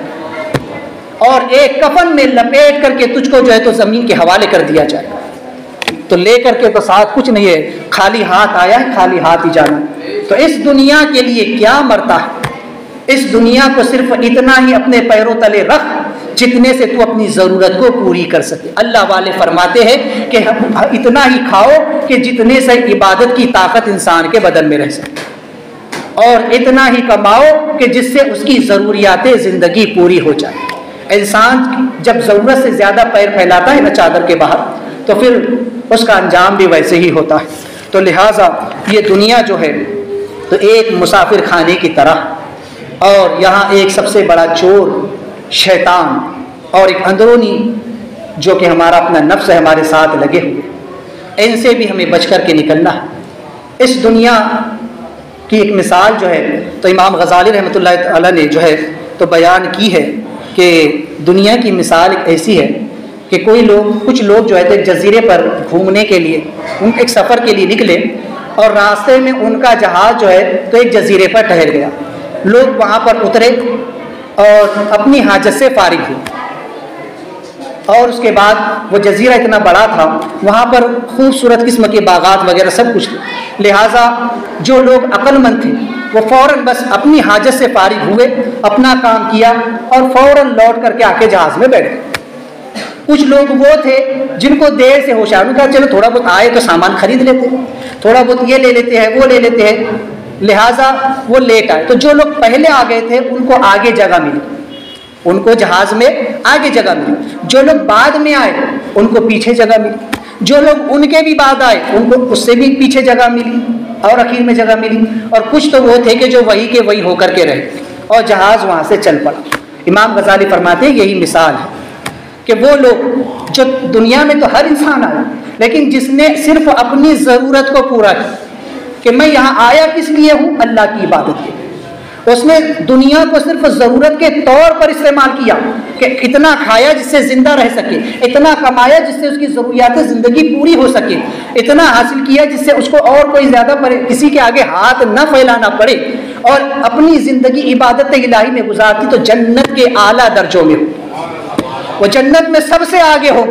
A: اور ایک کفن میں لپیٹ کر کے تجھ کو جو ہے تو زمین کے حوالے کر دیا جائے گا۔ تو لے کر کے تو ساتھ کچھ نہیں ہے، خالی ہاتھ آیا ہے، خالی ہاتھ ہی جانا۔ تو اس دنیا کے لیے کیا مرتا ہے؟ اس دنیا کو صرف اتنا ہی اپنے پیروں تلے رکھ جتنے سے تو اپنی ضرورت کو پوری کر سکے۔ اللہ والے فرماتے ہیں کہ اتنا ہی کھاؤ کہ جتنے سے عبادت کی طاقت انسان کے بدن میں رہ سکے، اور اتنا ہی کماؤ کہ جس سے اس کی ضروریات زندگی پوری ہو جائے۔ انسان جب ضرورت سے زیادہ پیر پھیلاتا ہے نا چادر کے باہر تو پھر اس کا انجام بھی ویسے ہی ہوتا ہے۔ تو لہٰذا یہ دنیا جو ہے تو ایک مسافر خانے کی طرح، اور یہاں ایک سب سے بڑا چور شیطان اور ایک اندرونی جو کہ ہمارا اپنا نفس ہے ہمارے ساتھ لگے ہوئے، ان سے بھی ہمیں بچ کر کے نکلنا ہے۔ اس دنیا کی ایک مثال جو ہے تو امام غزالی رحمۃ اللہ علیہ نے جو ہے تو بیان کی ہے کہ دنیا کی مثال ایک ایسی ہے کہ کوئی لوگ کچھ لوگ جو ہے تو ایک جزیرے پر گھومنے کے لیے ان ایک سفر کے لیے نکلے، اور راستے میں ان کا جہاز جو ہے تو ایک جزیرے پر ٹھہر گیا۔ لوگ وہاں پر اترے اور اپنی حاجت سے فارغ ہوئے، اور اس کے بعد وہ جزیرہ اتنا بڑا تھا، وہاں پر خوبصورت قسم کے باغات وغیرہ سب کچھ تھے، لہٰذا جو لوگ عقل مند تھے وہ فوراً بس اپنی حاجت سے فارغ ہوئے، اپنا کام کیا اور فوراً لوٹ کر کے آ کے جہاز میں بیٹھ گئے۔ کچھ لوگ وہ تھے جن کو دیر سے ہوش آیا، انہوں نے کہا چلو تھوڑا بہت آئے تو سامان خرید لیتے ہیں، تھوڑا بہت یہ لے لیتے ہیں وہ لے لیتے ہیں، لہٰذا وہ لیٹ آئے۔ تو جو لوگ پہلے آ گئے تھے ان کو آگے جگہ ملی، ان کو جہاز میں آگے جگہ ملی۔ جو لوگ بعد میں آئے ان کو پیچھے جگہ ملی، جو لوگ ان کے بھی بعد آئے ان کو اس سے بھی پیچھے جگہ ملی اور اخیر میں جگہ ملی، اور کچھ تو وہ تھے کہ جو وہی کے وہی ہو کر کے رہے اور جہاز وہاں سے چل پڑا۔ امام غزالی فرماتے ہیں یہی مثال ہے کہ وہ لوگ جو دنیا میں تو ہر انسان آیا، لیکن جس نے صرف اپنی ضرورت کو پورا کیا کہ میں یہاں آیا کس لیے ہوں، اللہ کی عبادت کے، اس نے دنیا کو صرف ضرورت کے طور پر استعمال کیا کہ اتنا کھایا جس سے زندہ رہ سکے، اتنا کمایا جس سے اس کی ضروریات زندگی پوری ہو سکے، اتنا حاصل کیا جس سے اس کو اور کوئی زیادہ پڑے کسی کے آگے ہاتھ نہ پھیلانا پڑے، اور اپنی زندگی عبادت الہی میں گزارتی تو جنت کے اعلیٰ درجوں میں ہو، وہ جنت میں سب سے آگے ہو۔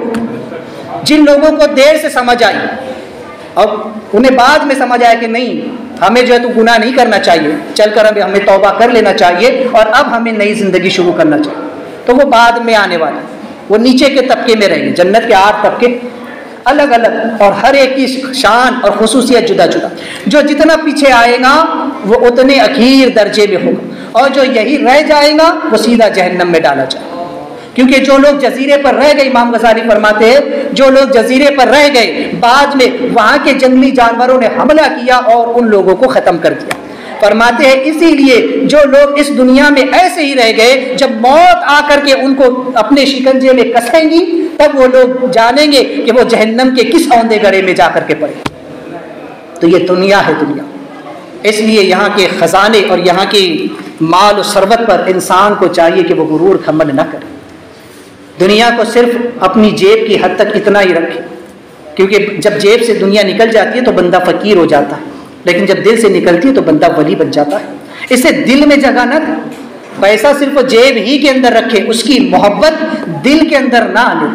A: جن لوگوں کو دیر سے سمجھ آئی اور انہیں بعد میں سمجھ آیا کہ نہیں ہمیں جو ہے تو گناہ نہیں کرنا چاہیے، چل کر ہمیں ہمیں توبہ کر لینا چاہیے اور اب ہمیں نئی زندگی شروع کرنا چاہیے، تو وہ بعد میں آنے والے، وہ نیچے کے طبقے میں رہیں گے۔ جنت کے آٹھ طبقے الگ الگ اور ہر ایک کی شان اور خصوصیت جدا جدا، جو جتنا پیچھے آئے گا وہ اتنے اخیر درجے میں ہوگا، اور جو یہی رہ جائے گا وہ سیدھا جہنم میں ڈالا جائے گا۔ کیونکہ جو لوگ جزیرے پر رہ گئے، امام غزالی فرماتے ہیں جو لوگ جزیرے پر رہ گئے بعد میں وہاں کے جنگلی جانوروں نے حملہ کیا اور ان لوگوں کو ختم کر دیا۔ فرماتے ہیں اسی لیے جو لوگ اس دنیا میں ایسے ہی رہ گئے، جب موت آ کر کے ان کو اپنے شکنجے میں کسیں گی تب وہ لوگ جانیں گے کہ وہ جہنم کے کس اوندے گڑھے میں جا کر کے پڑے۔ تو یہ دنیا ہے دنیا، اس لیے یہاں کے خزانے اور یہاں کی مال و ثروت پر انسان کو چاہیے کہ وہ غرور گھمنڈ نہ کرے، دنیا کو صرف اپنی جیب کی حد تک اتنا ہی رکھے، کیونکہ جب جیب سے دنیا نکل جاتی ہے تو بندہ فقیر ہو جاتا ہے، لیکن جب دل سے نکلتی ہے تو بندہ ولی بن جاتا ہے۔ اسے دل میں جگہ نہ دے، پیسہ صرف جیب ہی کے اندر رکھے، اس کی محبت دل کے اندر نہ آنے۔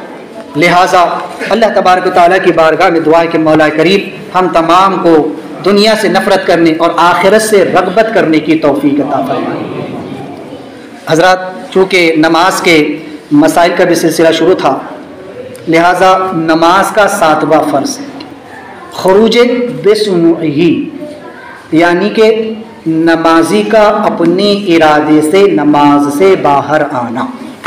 A: لہٰذا اللہ تبارک و تعالیٰ کی بارگاہ میں دعا ہے کہ مولا کریم ہم تمام کو دنیا سے نفرت کرنے اور آخرت سے رغبت کرنے کی توفیق عطا فرمائے۔ حضرات، چونکہ نماز کے مسائل کا بھی سلسلہ شروع تھا، لہٰذا نماز کا ساتواں فرض ہے خروج بسنوعہ، یعنی کہ نمازی کا اپنے ارادے سے نماز سے باہر آنا۔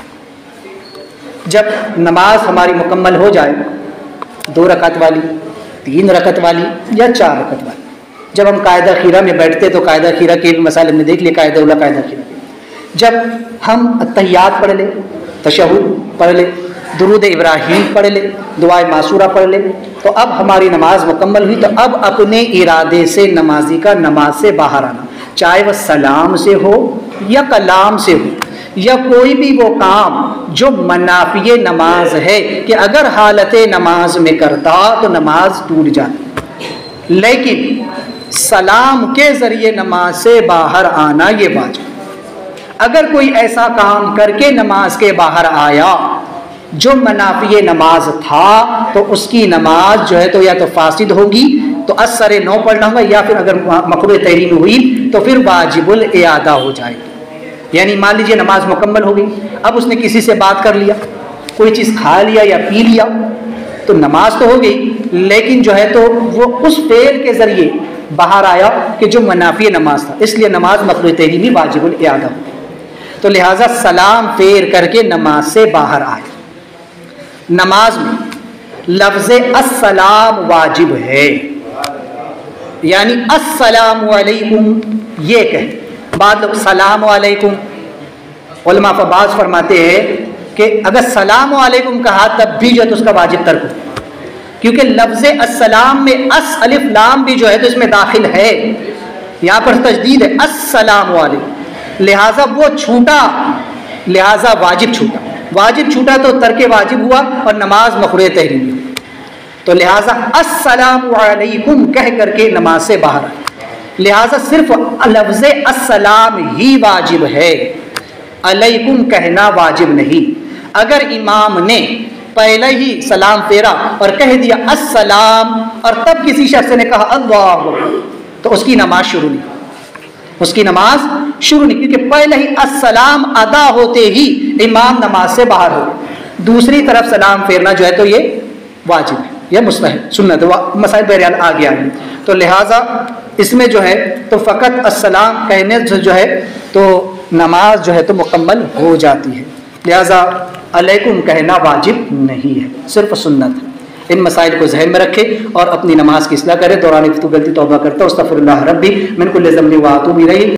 A: جب نماز ہماری مکمل ہو جائے، دو رکعت والی، تین رکعت والی یا چار رکعت والی، جب ہم قاعدہ خیرہ میں بیٹھتے تو قاعدہ خیرہ کے مسائل ہم نے دیکھ لیے، قاعدہ اولا قاعدہ خیرہ کے، جب ہم التحیات پڑھ لیں، تشہد پڑھ لیں، درود ابراہیم پڑھ لیں، دعائے معصورہ پڑھ لیں، تو اب ہماری نماز مکمل ہوئی۔ تو اب اپنے ارادے سے نمازی کا نماز سے باہر آنا، چاہے وہ سلام سے ہو یا کلام سے ہو یا کوئی بھی وہ کام جو منافی نماز ہے کہ اگر حالت نماز میں کرتا تو نماز ٹوٹ جاتی، لیکن سلام کے ذریعے نماز سے باہر آنا یہ واجب۔ اگر کوئی ایسا کام کر کے نماز کے باہر آیا جو منافی نماز تھا تو اس کی نماز جو ہے تو یا تو فاسد ہوگی، تو اثر نو پڑھنا ہوگا، یا پھر اگر مقروء تحریم ہوئی تو پھر واجب الاعادہ ہو جائے گی۔ یعنی مان لیجیے نماز مکمل ہو گئی، اب اس نے کسی سے بات کر لیا، کوئی چیز کھا لیا یا پی لیا، تو نماز تو ہو گئی، لیکن جو ہے تو وہ اس فعل کے ذریعے باہر آیا کہ جو منافی نماز تھا، اس لیے نماز مقروء تحریمی واجب الاعادہ ہو گئی۔ تو لہٰذا سلام پھیر کر کے نماز سے باہر آئے۔ نماز میں لفظ السلام واجب ہے، یعنی السلام علیکم یہ کہیں، بعد لوگ سلام علیکم، علماء فباز فرماتے ہیں کہ اگر سلام علیکم کہا تب بھی جو ہے تو اس کا واجب ترک ہو، کیونکہ لفظ السلام میں اس الف لام بھی جو ہے تو اس میں داخل ہے، یہاں پر تجدید ہے السلام علیکم، لہٰذا وہ چھوٹا، لہٰذا واجب چھوٹا، واجب چھوٹا تو ترک واجب ہوا اور نماز مکروہ تحریمی ہوئی، تو لہٰذا السلام علیکم کہہ کر کے نماز سے باہر آئے، لہٰذا صرف لفظ السلام ہی واجب ہے، علیکم کہنا واجب نہیں۔ اگر امام نے پہلے ہی سلام پھیرا اور کہہ دیا السلام اور تب کسی شخص نے کہا اللہ اکبر تو اس کی نماز شروع نہیں، اس کی نماز شروع نہیں، کیونکہ پہلے ہی السلام ادا ہوتے ہی امام نماز سے باہر ہو۔ دوسری طرف سلام پھیرنا جو ہے تو یہ واجب ہے، یہ مستحب سنت، مسائل بہرحال آ گیا ہے، تو لہٰذا اس میں جو ہے تو فقط السلام کہنے سے جو ہے تو نماز جو ہے تو مکمل ہو جاتی ہے، لہٰذا علیکم کہنا واجب نہیں ہے، صرف سنت ہے۔ ان مسائل کو ذہن میں رکھے اور اپنی نماز کی اصلاح کرے۔ دوران گفتگو غلطی توبہ کرتا ہوں، استغفر اللہ ربی من کل ذنب و اتوب الیہ۔